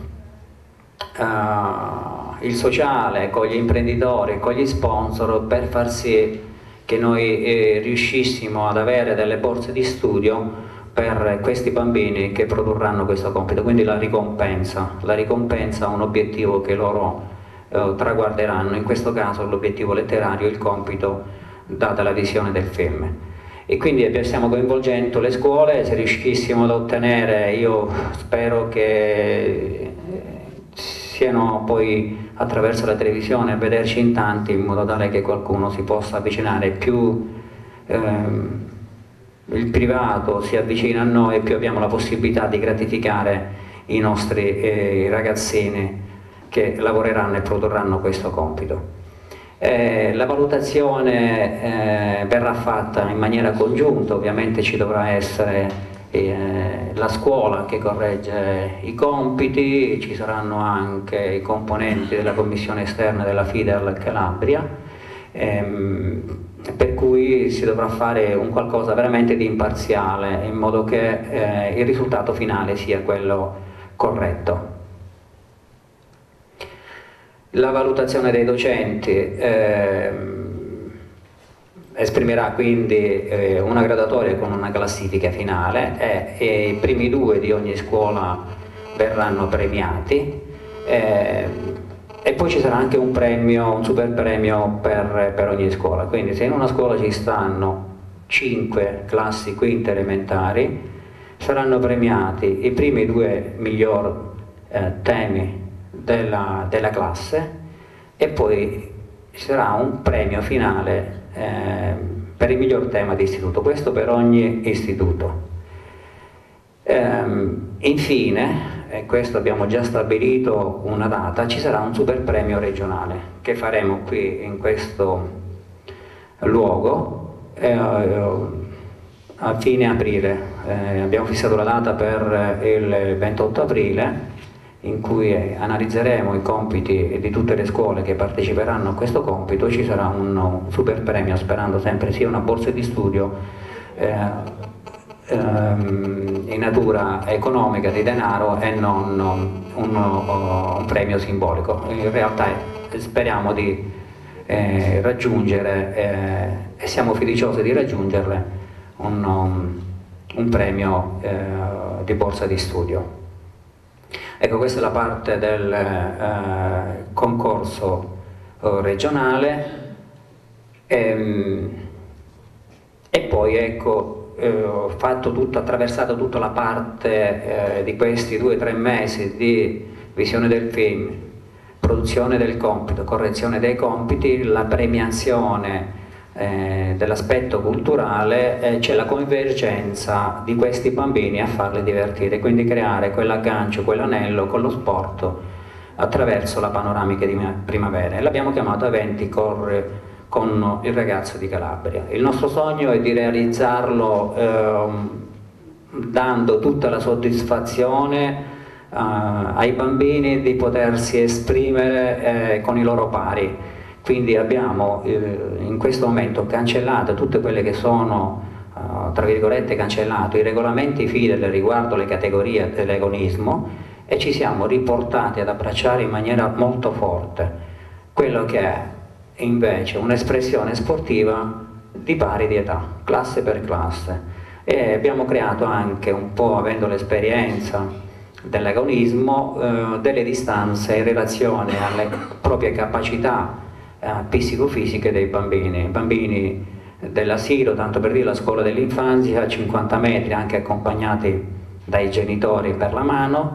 S2: uh, il sociale, con gli imprenditori, con gli sponsor per far sì che noi eh, riuscissimo ad avere delle borse di studio per questi bambini che produrranno questo compito, quindi la ricompensa, la ricompensa è un obiettivo che loro eh, traguarderanno, in questo caso l'obiettivo letterario, il compito data la visione del film. E quindi stiamo coinvolgendo le scuole, se riuscissimo ad ottenere, io spero che siano poi attraverso la televisione a vederci in tanti, in modo tale che qualcuno si possa avvicinare più, ehm, il privato si avvicina a noi, più abbiamo la possibilità di gratificare i nostri eh, ragazzini che lavoreranno e produrranno questo compito. Eh, la valutazione eh, verrà fatta in maniera congiunta, ovviamente ci dovrà essere eh, la scuola che corregge i compiti, ci saranno anche i componenti della commissione esterna della FIDEL Calabria, ehm, per cui si dovrà fare un qualcosa veramente di imparziale in modo che eh, il risultato finale sia quello corretto. La valutazione dei docenti eh, esprimerà quindi eh, una graduatoria con una classifica finale e, e i primi due di ogni scuola verranno premiati. Eh, e poi ci sarà anche un premio, un super premio per, per ogni scuola, quindi se in una scuola ci stanno cinque classi quinte elementari, saranno premiati i primi due miglior eh, temi della, della classe e poi ci sarà un premio finale eh, per il miglior tema di istituto, questo per ogni istituto. Ehm, infine, e questo abbiamo già stabilito una data, ci sarà un super premio regionale che faremo qui in questo luogo eh, a fine aprile. Eh, abbiamo fissato la data per il ventotto aprile, in cui analizzeremo i compiti di tutte le scuole che parteciperanno a questo compito. Ci sarà un super premio, sperando sempre sia una borsa di studio eh, ehm, in natura economica di denaro e non un, un, un premio simbolico. In realtà speriamo di eh, raggiungere eh, e siamo fiduciosi di raggiungerle un, um, un premio eh, di borsa di studio. Ecco, questa è la parte del eh, concorso eh, regionale e, e poi ecco, eh, ho fatto tutto, attraversato tutta la parte eh, di questi due o tre mesi di visione del film, produzione del compito, correzione dei compiti, la premiazione Eh, dell'aspetto culturale, eh, c'è la convergenza di questi bambini a farli divertire, quindi creare quell'aggancio, quell'anello con lo sport attraverso la panoramica di primavera, e l'abbiamo chiamato Eventi Corre con il ragazzo di Calabria. Il nostro sogno è di realizzarlo eh, dando tutta la soddisfazione eh, ai bambini di potersi esprimere eh, con i loro pari. Quindi abbiamo eh, in questo momento cancellato tutte quelle che sono, uh, tra virgolette, cancellato i regolamenti FIDEL riguardo le categorie dell'agonismo e ci siamo riportati ad abbracciare in maniera molto forte quello che è invece un'espressione sportiva di pari di età, classe per classe. E abbiamo creato anche, un po' avendo l'esperienza dell'agonismo, eh, delle distanze in relazione alle proprie capacità psicofisiche dei bambini, bambini dell'asilo, tanto per dire la scuola dell'infanzia, a cinquanta metri, anche accompagnati dai genitori per la mano,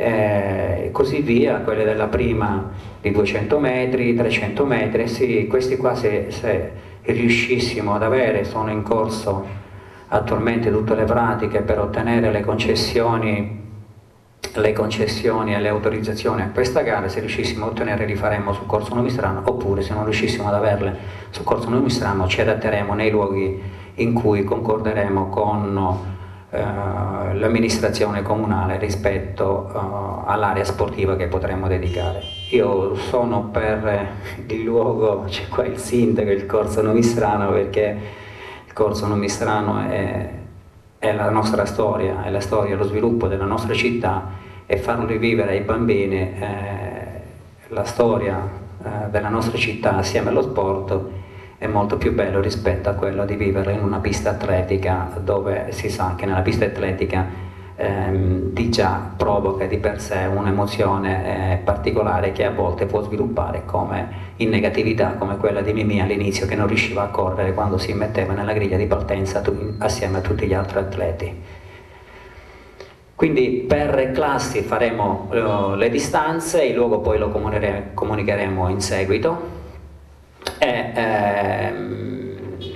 S2: e eh, così via, quelle della prima di duecento metri, trecento metri. Sì, questi qua se, se riuscissimo ad avere, sono in corso attualmente tutte le pratiche per ottenere le concessioni le concessioni e le autorizzazioni a questa gara. Se riuscissimo a ottenere li faremo su Corso Novistrano, oppure se non riuscissimo ad averle su Corso Novistrano ci adatteremo nei luoghi in cui concorderemo con eh, l'amministrazione comunale rispetto eh, all'area sportiva che potremo dedicare. Io sono per il luogo, c'è qua il sindaco, il Corso Novistrano, perché il Corso Novistrano è è la nostra storia, è la storia, lo sviluppo della nostra città, e far rivivere ai bambini eh, la storia eh, della nostra città assieme allo sport è molto più bello rispetto a quello di viverla in una pista atletica, dove si sa che nella pista atletica ehm, di già provoca di per sé un'emozione eh, particolare che a volte può sviluppare come in negatività, come quella di Mimì all'inizio, che non riusciva a correre quando si metteva nella griglia di partenza assieme a tutti gli altri atleti. Quindi per classi faremo uh, le distanze, il luogo poi lo comunicheremo in seguito e ehm,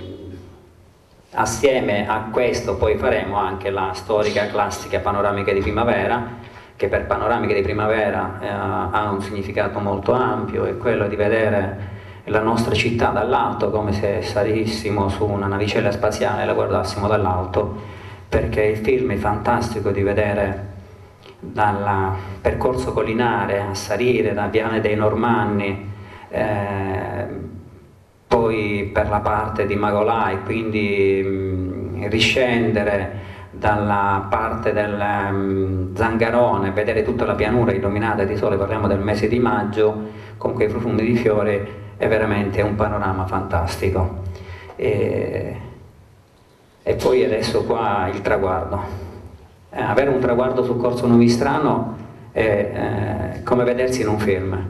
S2: assieme a questo poi faremo anche la storica classica panoramica di primavera, che per panoramica di primavera eh, ha un significato molto ampio, è quello di vedere la nostra città dall'alto, come se salissimo su una navicella spaziale e la guardassimo dall'alto, perché il film è fantastico di vedere dal percorso collinare a salire da Piane dei Normanni, eh, poi per la parte di Magolà, e quindi mh, riscendere dalla parte del um, Zangarone, vedere tutta la pianura illuminata di sole, parliamo del mese di maggio, con quei profumi di fiori, è veramente un panorama fantastico. E, e poi adesso qua il traguardo. Eh, avere un traguardo su Corso Novistrano è eh, come vedersi in un film.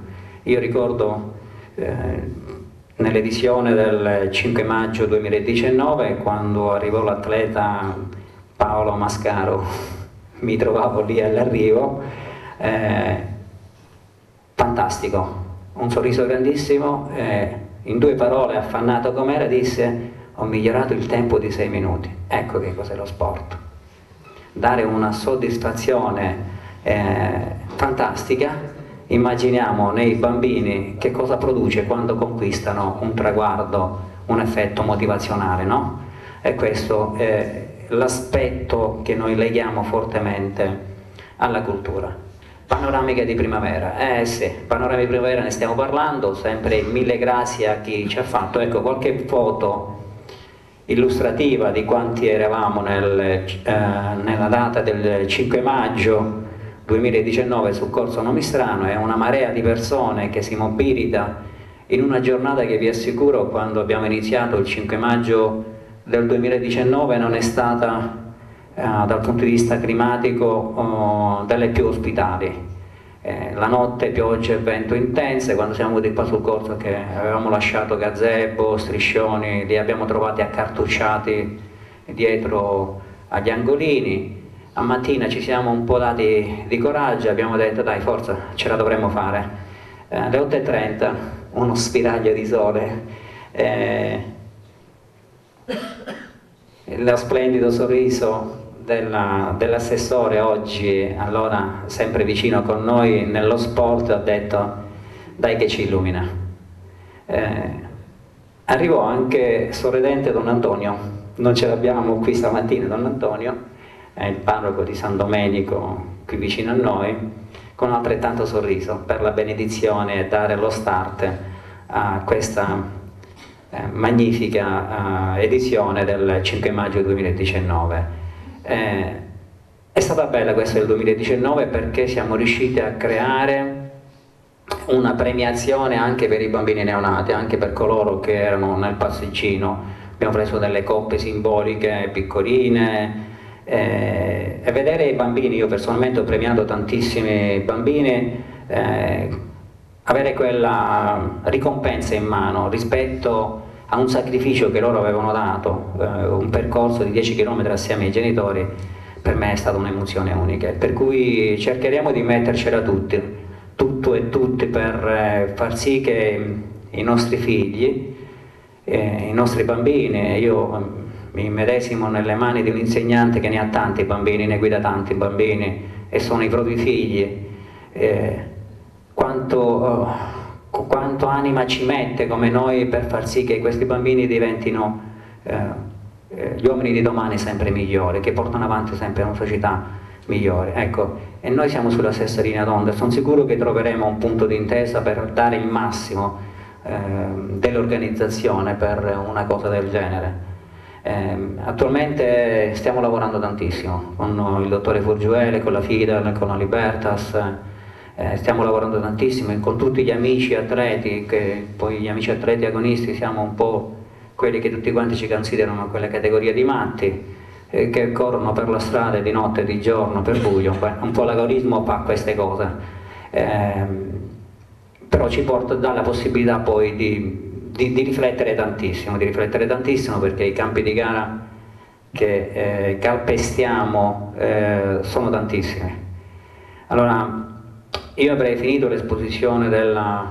S2: Io ricordo eh, nell'edizione del cinque maggio duemiladiciannove, quando arrivò l'atleta Paolo Mascaro, mi trovavo lì all'arrivo, eh, fantastico, un sorriso grandissimo, eh, in due parole, affannato com'era, disse: ho migliorato il tempo di sei minuti. Ecco che cos'è lo sport. Dare una soddisfazione eh, fantastica. Immaginiamo nei bambini che cosa produce quando conquistano un traguardo, un effetto motivazionale, no? E questo è l'aspetto che noi leghiamo fortemente alla cultura. Panoramica di primavera, eh sì, panoramica di primavera ne stiamo parlando, sempre mille grazie a chi ci ha fatto. Ecco, qualche foto illustrativa di quanti eravamo nel, eh, nella data del cinque maggio duemiladiciannove sul corso Nomistrano. È una marea di persone che si mobilita in una giornata che vi assicuro, quando abbiamo iniziato il cinque maggio del duemiladiciannove, non è stata eh, dal punto di vista climatico oh, delle più ospitali. Eh, la notte, piogge e vento intense. Quando siamo venuti qua sul corso, che avevamo lasciato gazebo, striscioni, li abbiamo trovati accartucciati dietro agli angolini. A mattina ci siamo un po' dati di coraggio, abbiamo detto dai, forza, ce la dovremmo fare. Eh, alle otto e trenta uno spiraglio di sole, eh, lo splendido sorriso dell'assessore dell oggi, allora sempre vicino con noi nello sport, ha detto dai che ci illumina. Eh, arrivò anche sorridente Don Antonio, non ce l'abbiamo qui stamattina Don Antonio, è il parroco di San Domenico qui vicino a noi, con altrettanto sorriso per la benedizione e dare lo start a questa eh, magnifica eh, edizione del cinque maggio duemiladiciannove. Eh, è stata bella questa del duemiladiciannove perché siamo riusciti a creare una premiazione anche per i bambini neonati, anche per coloro che erano nel passeggino. Abbiamo preso delle coppe simboliche piccoline, eh, e vedere i bambini, io personalmente ho premiato tantissimi bambini, eh, avere quella ricompensa in mano rispetto a un sacrificio che loro avevano dato, eh, un percorso di dieci chilometri assieme ai genitori, per me è stata un'emozione unica, per cui cercheremo di mettercela tutti, tutto e tutti, per eh, far sì che i nostri figli, eh, i nostri bambini, io mi medesimo nelle mani di un insegnante che ne ha tanti bambini, ne guida tanti bambini e sono i propri figli, eh, quanto... Oh, quanto anima ci mette come noi per far sì che questi bambini diventino eh, eh, gli uomini di domani sempre migliori, che portano avanti sempre una società migliore. Ecco, e noi siamo sulla stessa linea d'onda e sono sicuro che troveremo un punto di intesa per dare il massimo eh, dell'organizzazione per una cosa del genere. Eh, attualmente stiamo lavorando tantissimo con il dottore Furgiuele, con la Fidel, con la Libertas. Eh, stiamo lavorando tantissimo con tutti gli amici atleti, che poi gli amici atleti agonisti siamo un po' quelli che tutti quanti ci considerano quella categoria di matti, eh, che corrono per la strada di notte e di giorno per buio. Beh, un po' l'agonismo fa queste cose, eh, però ci porta, dà la possibilità poi di, di, di riflettere tantissimo, di riflettere tantissimo perché i campi di gara che eh, calpestiamo eh, sono tantissimi. Allora, io avrei finito l'esposizione della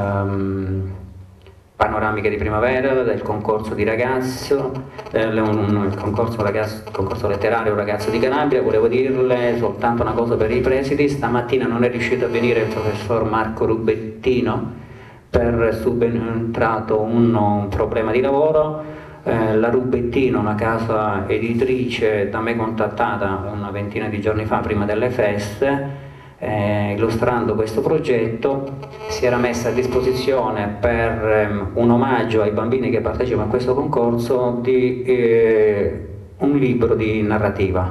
S2: ehm, panoramica di primavera, del concorso di ragazzo, del un, il concorso, ragazzo, concorso letterario Ragazzo di Calabria. Volevo dirle soltanto una cosa per i presidi: stamattina non è riuscito a venire il professor Marco Rubettino per subentrato un, un problema di lavoro. Eh, la Rubettino, una casa editrice da me contattata una ventina di giorni fa prima delle feste, Eh, illustrando questo progetto, si era messa a disposizione per ehm, un omaggio ai bambini che partecipano a questo concorso di eh, un libro di narrativa.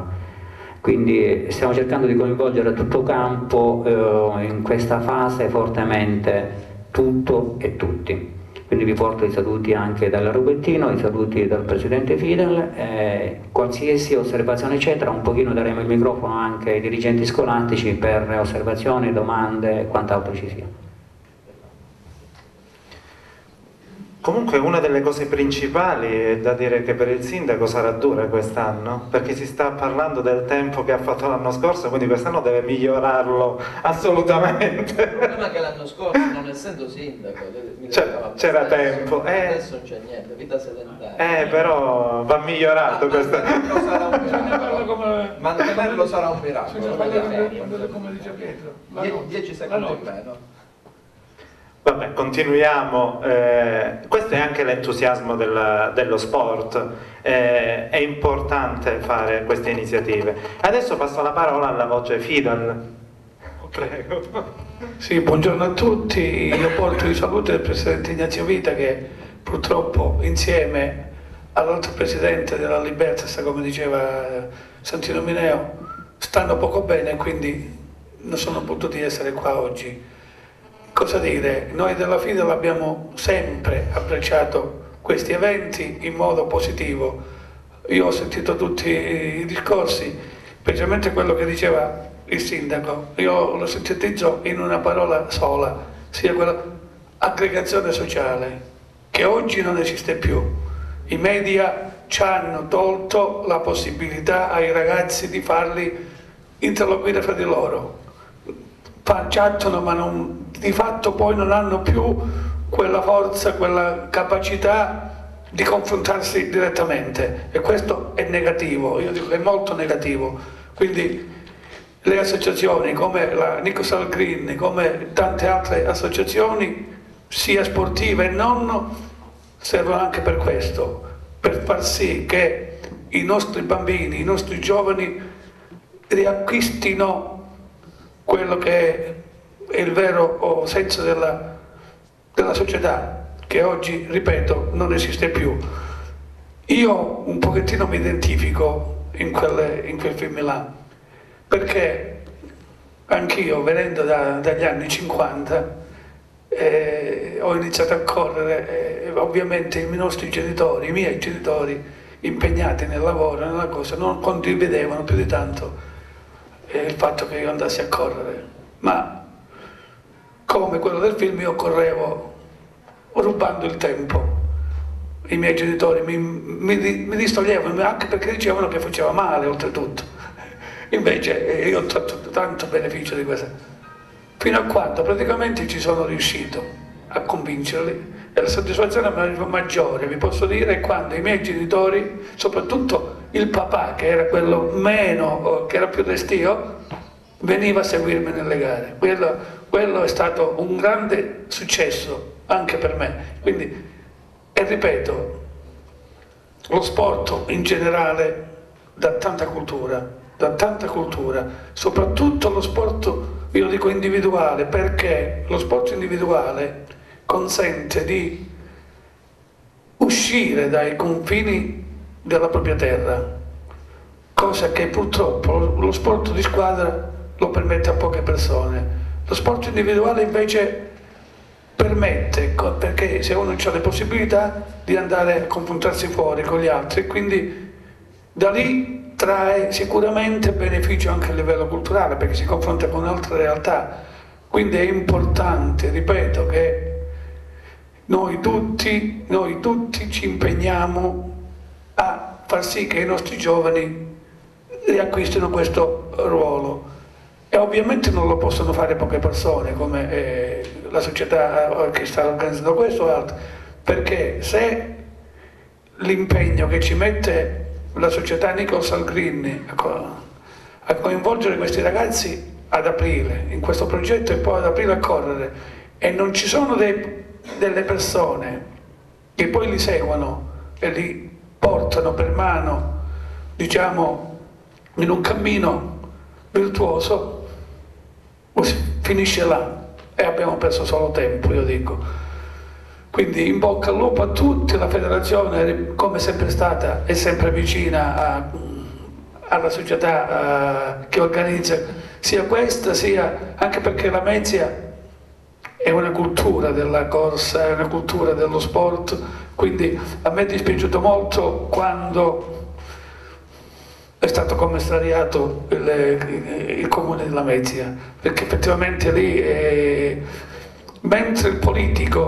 S2: Quindi stiamo cercando di coinvolgere a tutto campo eh, in questa fase fortemente tutto e tutti. Quindi vi porto i saluti anche dalla Rubettino, i saluti dal Presidente Fidel, eh, qualsiasi osservazione eccetera, un pochino daremo il microfono anche ai dirigenti scolastici per osservazioni, domande e quant'altro ci sia.
S3: Comunque una delle cose principali è da dire che per il sindaco sarà dura quest'anno, perché si sta parlando del tempo che ha fatto l'anno scorso, quindi quest'anno deve migliorarlo assolutamente.
S7: Il problema è che l'anno scorso, non essendo sindaco,
S3: c'era tempo. Eh,
S7: adesso non c'è niente, vita sedentaria.
S3: Eh, però va migliorato
S7: Ma,
S3: questo.
S7: mantenerlo sarà un miracolo. Mantenerlo sarà un miracolo.
S8: Come dice Pietro.
S7: dieci secondi in meno.
S3: Vabbè, continuiamo. Eh, questo è anche l'entusiasmo del, dello sport. Eh, è importante fare queste iniziative. Adesso passo la parola alla voce Fidal. Prego.
S8: Sì, buongiorno a tutti. Io porto i saluti del Presidente Ignazio Vita, che purtroppo insieme all'altro Presidente della Libertas, come diceva Santino Mineo, stanno poco bene e quindi non sono potuti essere qua oggi. Cosa dire? Noi della Fidel abbiamo sempre apprezzato questi eventi in modo positivo. Io ho sentito tutti i discorsi, specialmente quello che diceva il sindaco. Io lo sintetizzo in una parola sola, sia quella aggregazione sociale, che oggi non esiste più. I media ci hanno tolto la possibilità ai ragazzi di farli interloquire fra di loro. Chattano, ma non, di fatto poi non hanno più quella forza, quella capacità di confrontarsi direttamente, e questo è negativo, io dico che è molto negativo. Quindi le associazioni come la Nico Salgrini, come tante altre associazioni, sia sportive e non, servono anche per questo, per far sì che i nostri bambini, i nostri giovani riacquistino quello che è il vero senso della, della società, che oggi, ripeto, non esiste più. Io un pochettino mi identifico in, quelle, in quel film là, perché anch'io, venendo da, dagli anni cinquanta, eh, ho iniziato a correre, e ovviamente i nostri genitori, i miei genitori, impegnati nel lavoro, nella cosa, non condividevano più di tanto il fatto che io andassi a correre, ma come quello del film io correvo rubando il tempo. I miei genitori mi, mi, mi distoglievano, anche perché dicevano che faceva male oltretutto. Invece io ho tratto tanto beneficio di questo, fino a quando praticamente ci sono riuscito a convincerli, e la soddisfazione maggiore, vi posso dire, è quando i miei genitori, soprattutto il papà, che era quello meno, che era più restio, veniva a seguirmi nelle gare. Quello, quello è stato un grande successo anche per me. Quindi, e ripeto, lo sport in generale dà tanta cultura, dà tanta cultura, soprattutto lo sport, io dico individuale, perché lo sport individuale consente di uscire dai confini della propria terra, cosa che purtroppo lo sport di squadra lo permette a poche persone. Lo sport individuale invece permette, perché se uno ha le possibilità di andare a confrontarsi fuori con gli altri, quindi da lì trae sicuramente beneficio anche a livello culturale, perché si confronta con altre realtà. Quindi è importante, ripeto, che noi tutti, noi tutti ci impegniamo a far sì che i nostri giovani riacquistino questo ruolo, e ovviamente non lo possono fare poche persone come eh, la società che sta organizzando questo o altro, perché se l'impegno che ci mette la società Nico Salgrini a, co a coinvolgere questi ragazzi ad aprile in questo progetto, e poi ad aprile a correre, e non ci sono dei, delle persone che poi li seguono e li portano per mano, diciamo, in un cammino virtuoso, finisce là e abbiamo perso solo tempo, io dico. Quindi in bocca al lupo a tutti, la federazione come sempre stata è sempre vicina a, alla società uh, che organizza sia questa, sia anche perché la Mezia è una cultura della corsa, è una cultura dello sport, quindi a me è dispiaciuto molto quando è stato commissariato il, il, il comune della Mezia, perché effettivamente lì, eh, mentre il politico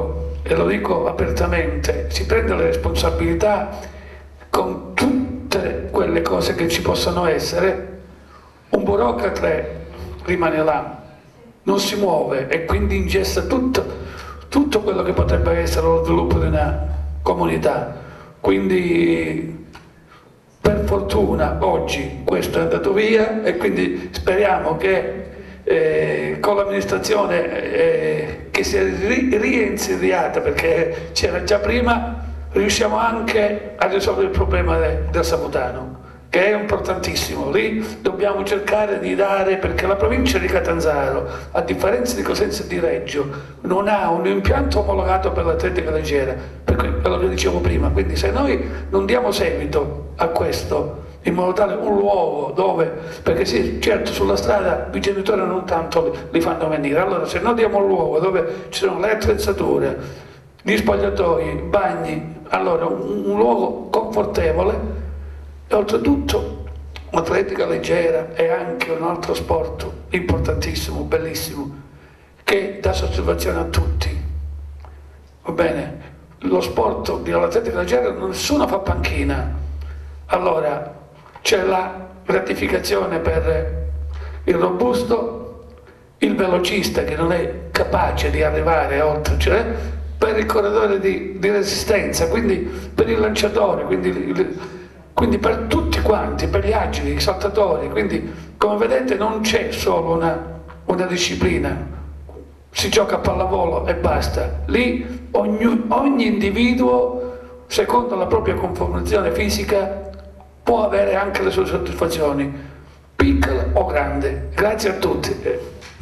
S8: e lo dico apertamente, si prende le responsabilità con tutte quelle cose che ci possono essere, un burocrate rimane là, non si muove e quindi ingessa tutto, tutto quello che potrebbe essere lo sviluppo di una comunità. Quindi per fortuna oggi questo è andato via e quindi speriamo che eh, con l'amministrazione eh, che si è ri rinsediata, perché c'era già prima, riusciamo anche a risolvere il problema de del Savutano, che è importantissimo. Lì dobbiamo cercare di dare, perché la provincia di Catanzaro, a differenza di Cosenza e di Reggio, non ha un impianto omologato per l'atletica leggera, per quello che dicevo prima. Quindi se noi non diamo seguito a questo, in modo tale un luogo dove, perché sì, certo sulla strada i genitori non tanto li, li fanno venire, allora se noi diamo un luogo dove ci sono le attrezzature, gli spogliatoi, i bagni, allora un, un luogo confortevole, e oltretutto l'atletica leggera è anche un altro sport importantissimo, bellissimo, che dà soddisfazione a tutti. Va bene? Lo sport dell'atletica leggera nessuno fa panchina, allora c'è la gratificazione per il robusto, il velocista che non è capace di arrivare oltre, cioè per il corridore di, di resistenza, quindi per il lanciatore, quindi il, quindi per tutti quanti, per gli agili, i saltatori, quindi come vedete non c'è solo una, una disciplina, si gioca a pallavolo e basta, lì ogni, ogni individuo, secondo la propria conformazione fisica, può avere anche le sue soddisfazioni, piccole o grandi. Grazie a tutti.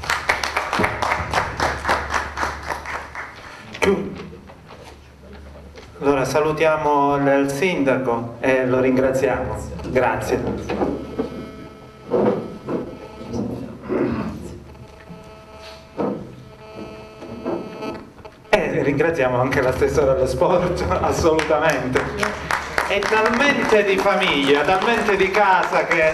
S9: Allora salutiamo il sindaco e lo ringraziamo. Grazie. E ringraziamo anche l'assessore allo sport, assolutamente. È talmente di famiglia, talmente di casa che,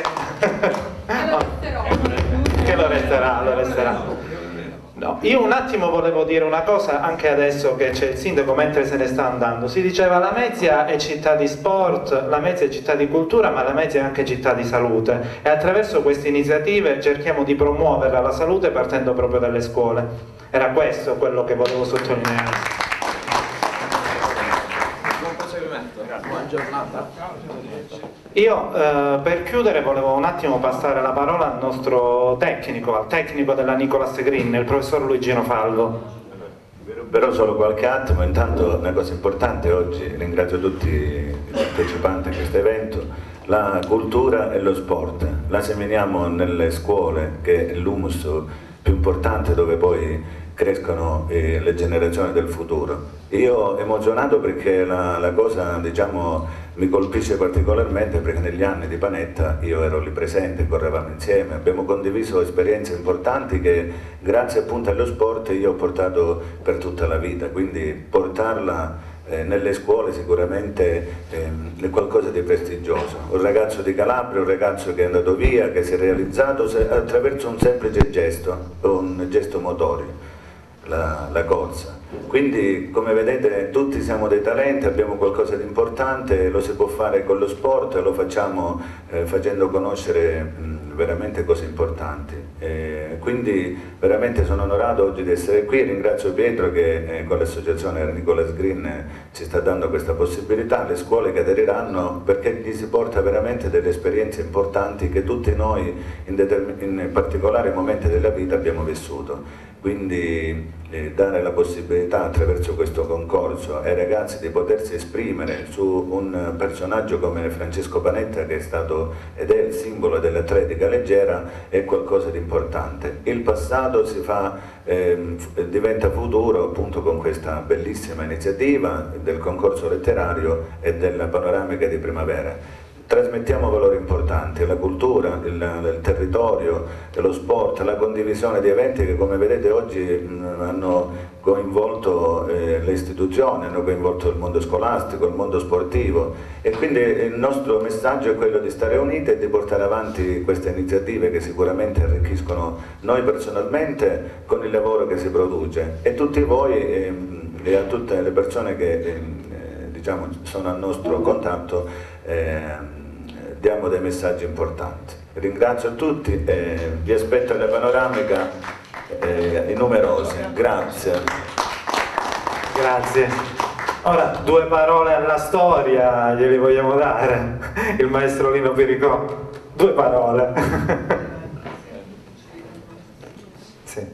S9: che lo resterà, lo resterà. No, io un attimo volevo dire una cosa, anche adesso che c'è il sindaco, mentre se ne sta andando. Si diceva la Lamezia è città di sport, la Lamezia è città di cultura, ma la Lamezia è anche città di salute. E attraverso queste iniziative cerchiamo di promuovere la salute partendo proprio dalle scuole. Era questo quello che volevo sottolineare.
S5: Buon proseguimento. Buona giornata.
S9: Io eh, per chiudere volevo un attimo passare la parola al nostro tecnico, al tecnico della Nicolas Green, il professor Luigino Falvo.
S4: Però solo qualche attimo, intanto una cosa importante oggi, ringrazio tutti i partecipanti a questo evento, la cultura e lo sport, la seminiamo nelle scuole che è l'humus più importante dove poi crescono eh, le generazioni del futuro. Io emozionato perché la, la cosa diciamo mi colpisce particolarmente perché negli anni di Panetta io ero lì presente, correvamo insieme, abbiamo condiviso esperienze importanti che grazie appunto allo sport io ho portato per tutta la vita, quindi portarla eh, nelle scuole sicuramente eh, è qualcosa di prestigioso. Un ragazzo di Calabria, un ragazzo che è andato via, che si è realizzato attraverso un semplice gesto, un gesto motorio. La, la corsa. Quindi come vedete tutti siamo dei talenti, abbiamo qualcosa di importante, lo si può fare con lo sport, lo facciamo eh, facendo conoscere mh, veramente cose importanti. E quindi veramente sono onorato oggi di essere qui, ringrazio Pietro che eh, con l'associazione Nicolas Green eh, ci sta dando questa possibilità, le scuole che aderiranno perché gli si porta veramente delle esperienze importanti che tutti noi in, in particolari momenti della vita abbiamo vissuto. Quindi eh, dare la possibilità attraverso questo concorso ai ragazzi di potersi esprimere su un personaggio come Francesco Panetta che è stato ed è il simbolo dell'atletica leggera è qualcosa di importante. Il passato si fa, eh, diventa futuro appunto con questa bellissima iniziativa del concorso letterario e della panoramica di primavera. Trasmettiamo valori importanti, la cultura, il, il territorio, lo sport, la condivisione di eventi che come vedete oggi mh, hanno coinvolto eh, le istituzioni, hanno coinvolto il mondo scolastico, il mondo sportivo e quindi il nostro messaggio è quello di stare uniti e di portare avanti queste iniziative che sicuramente arricchiscono noi personalmente con il lavoro che si produce e tutti voi eh, e a tutte le persone che eh, diciamo, sono al nostro contatto, eh, diamo dei messaggi importanti. Ringrazio tutti e vi aspetto alla panoramica eh, i numerosi. Grazie.
S9: Grazie. Ora due parole alla storia glieli vogliamo dare. Il maestro Lino Piricò. Due parole. Sì.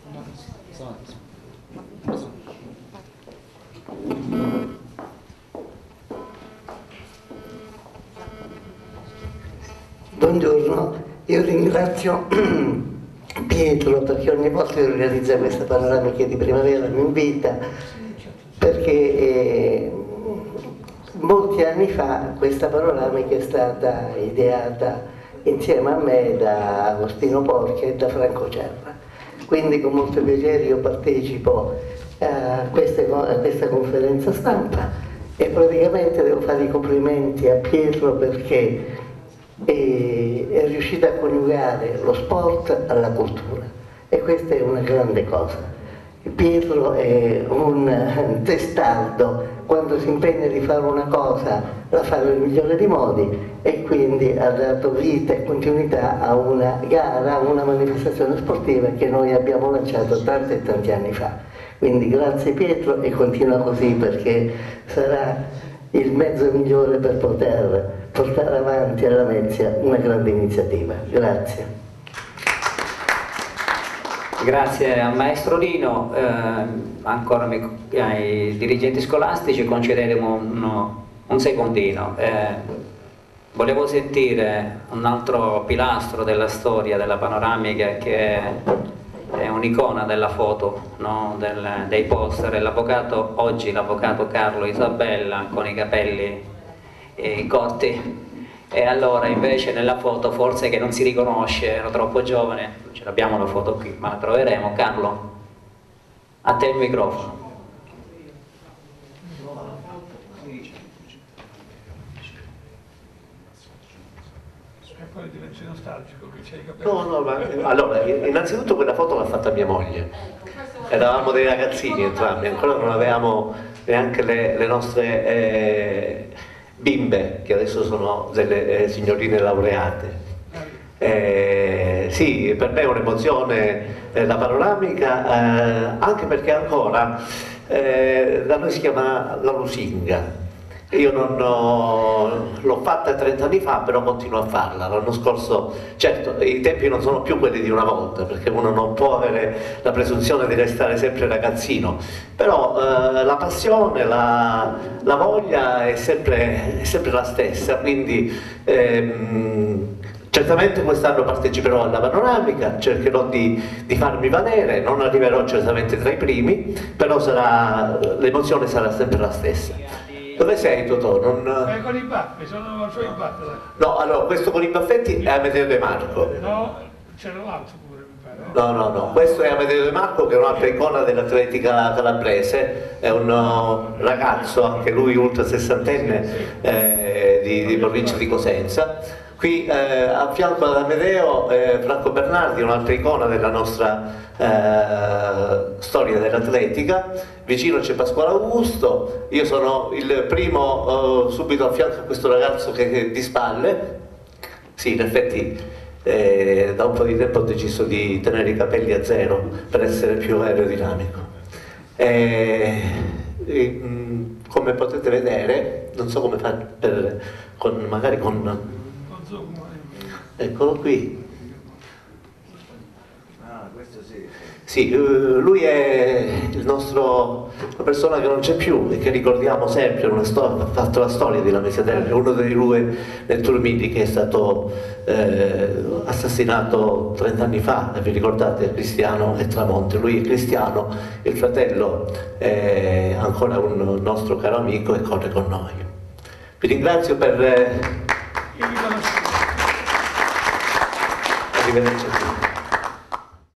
S10: Buongiorno, io ringrazio Pietro perché ogni volta che organizza questa panoramica di primavera mi invita, perché eh, molti anni fa questa panoramica è stata ideata insieme a me da Agostino Porca e da Franco Cerra, quindi con molto piacere io partecipo a, queste, a questa conferenza stampa e praticamente devo fare i complimenti a Pietro perché e è riuscita a coniugare lo sport alla cultura e questa è una grande cosa. Pietro è un testardo, quando si impegna di fare una cosa la fa nel migliore dei modi e quindi ha dato vita e continuità a una gara, a una manifestazione sportiva che noi abbiamo lanciato tanti e tanti anni fa. Quindi grazie Pietro e continua così perché sarà il mezzo migliore per poter portare avanti alla Lamezia una grande iniziativa. Grazie.
S2: Grazie al maestro Lino, eh, ancora ai dirigenti scolastici concederemo un, un secondino. Eh, volevo sentire un altro pilastro della storia della panoramica che è un'icona della foto, no? Del, dei poster, l'avvocato, oggi l'avvocato Carlo Isabella con i capelli eh, corti, e allora invece nella foto forse che non si riconosce, ero troppo giovane, non ce l'abbiamo la foto qui, ma la troveremo. Carlo, a te il microfono.
S8: Diventi nostalgico che c'hai i capelli.
S11: No, no, ma allora, innanzitutto quella foto l'ha fatta mia moglie. Eravamo dei ragazzini entrambi, ancora non avevamo neanche le, le nostre eh, bimbe, che adesso sono delle eh, signorine laureate. Eh, sì, per me è un'emozione eh, la panoramica, eh, anche perché ancora eh, da noi si chiama la lusinga. Io l'ho fatta trenta anni fa, però continuo a farla. L'anno scorso, certo, i tempi non sono più quelli di una volta, perché uno non può avere la presunzione di restare sempre ragazzino, però eh, la passione, la, la voglia è sempre, è sempre la stessa, quindi ehm, certamente quest'anno parteciperò alla panoramica, cercherò di, di farmi valere, non arriverò certamente tra i primi, però l'emozione sarà sempre la stessa. Dove sei Totò? Non...
S8: Eh, con i baffi, sono i suoi baffi.
S11: No, allora, questo con i baffetti è Amedeo De Marco.
S8: No, c'era l'altro pure, mi pare.
S11: No, no, no, questo è Amedeo De Marco, che è un'altra icona dell'atletica calabrese, è un uh, ragazzo, anche lui ultra sessantenne, eh, di, di provincia di Cosenza. Qui eh, a fianco ad Amedeo eh, Franco Bernardi, un'altra icona della nostra eh, storia dell'atletica. Vicino c'è Pasquale Augusto, io sono il primo eh, subito a fianco a questo ragazzo che è di spalle. Sì, in effetti eh, da un po' di tempo ho deciso di tenere i capelli a zero per essere più aerodinamico. E, e, mh, come potete vedere, non so come fare per, con, magari con... Eccolo qui.
S4: Ah, questo sì.
S11: Sì, lui è il nostro, una persona che non c'è più e che ricordiamo sempre, una storia, ha fatto la storia di Lamezia Terme, uno dei due nel Turmini che è stato eh, assassinato trenta anni fa, vi ricordate, Cristiano e Tramonte. Lui è Cristiano, il fratello è ancora un nostro caro amico e corre con noi. Vi ringrazio per... Eh, Arrivederci a tutti.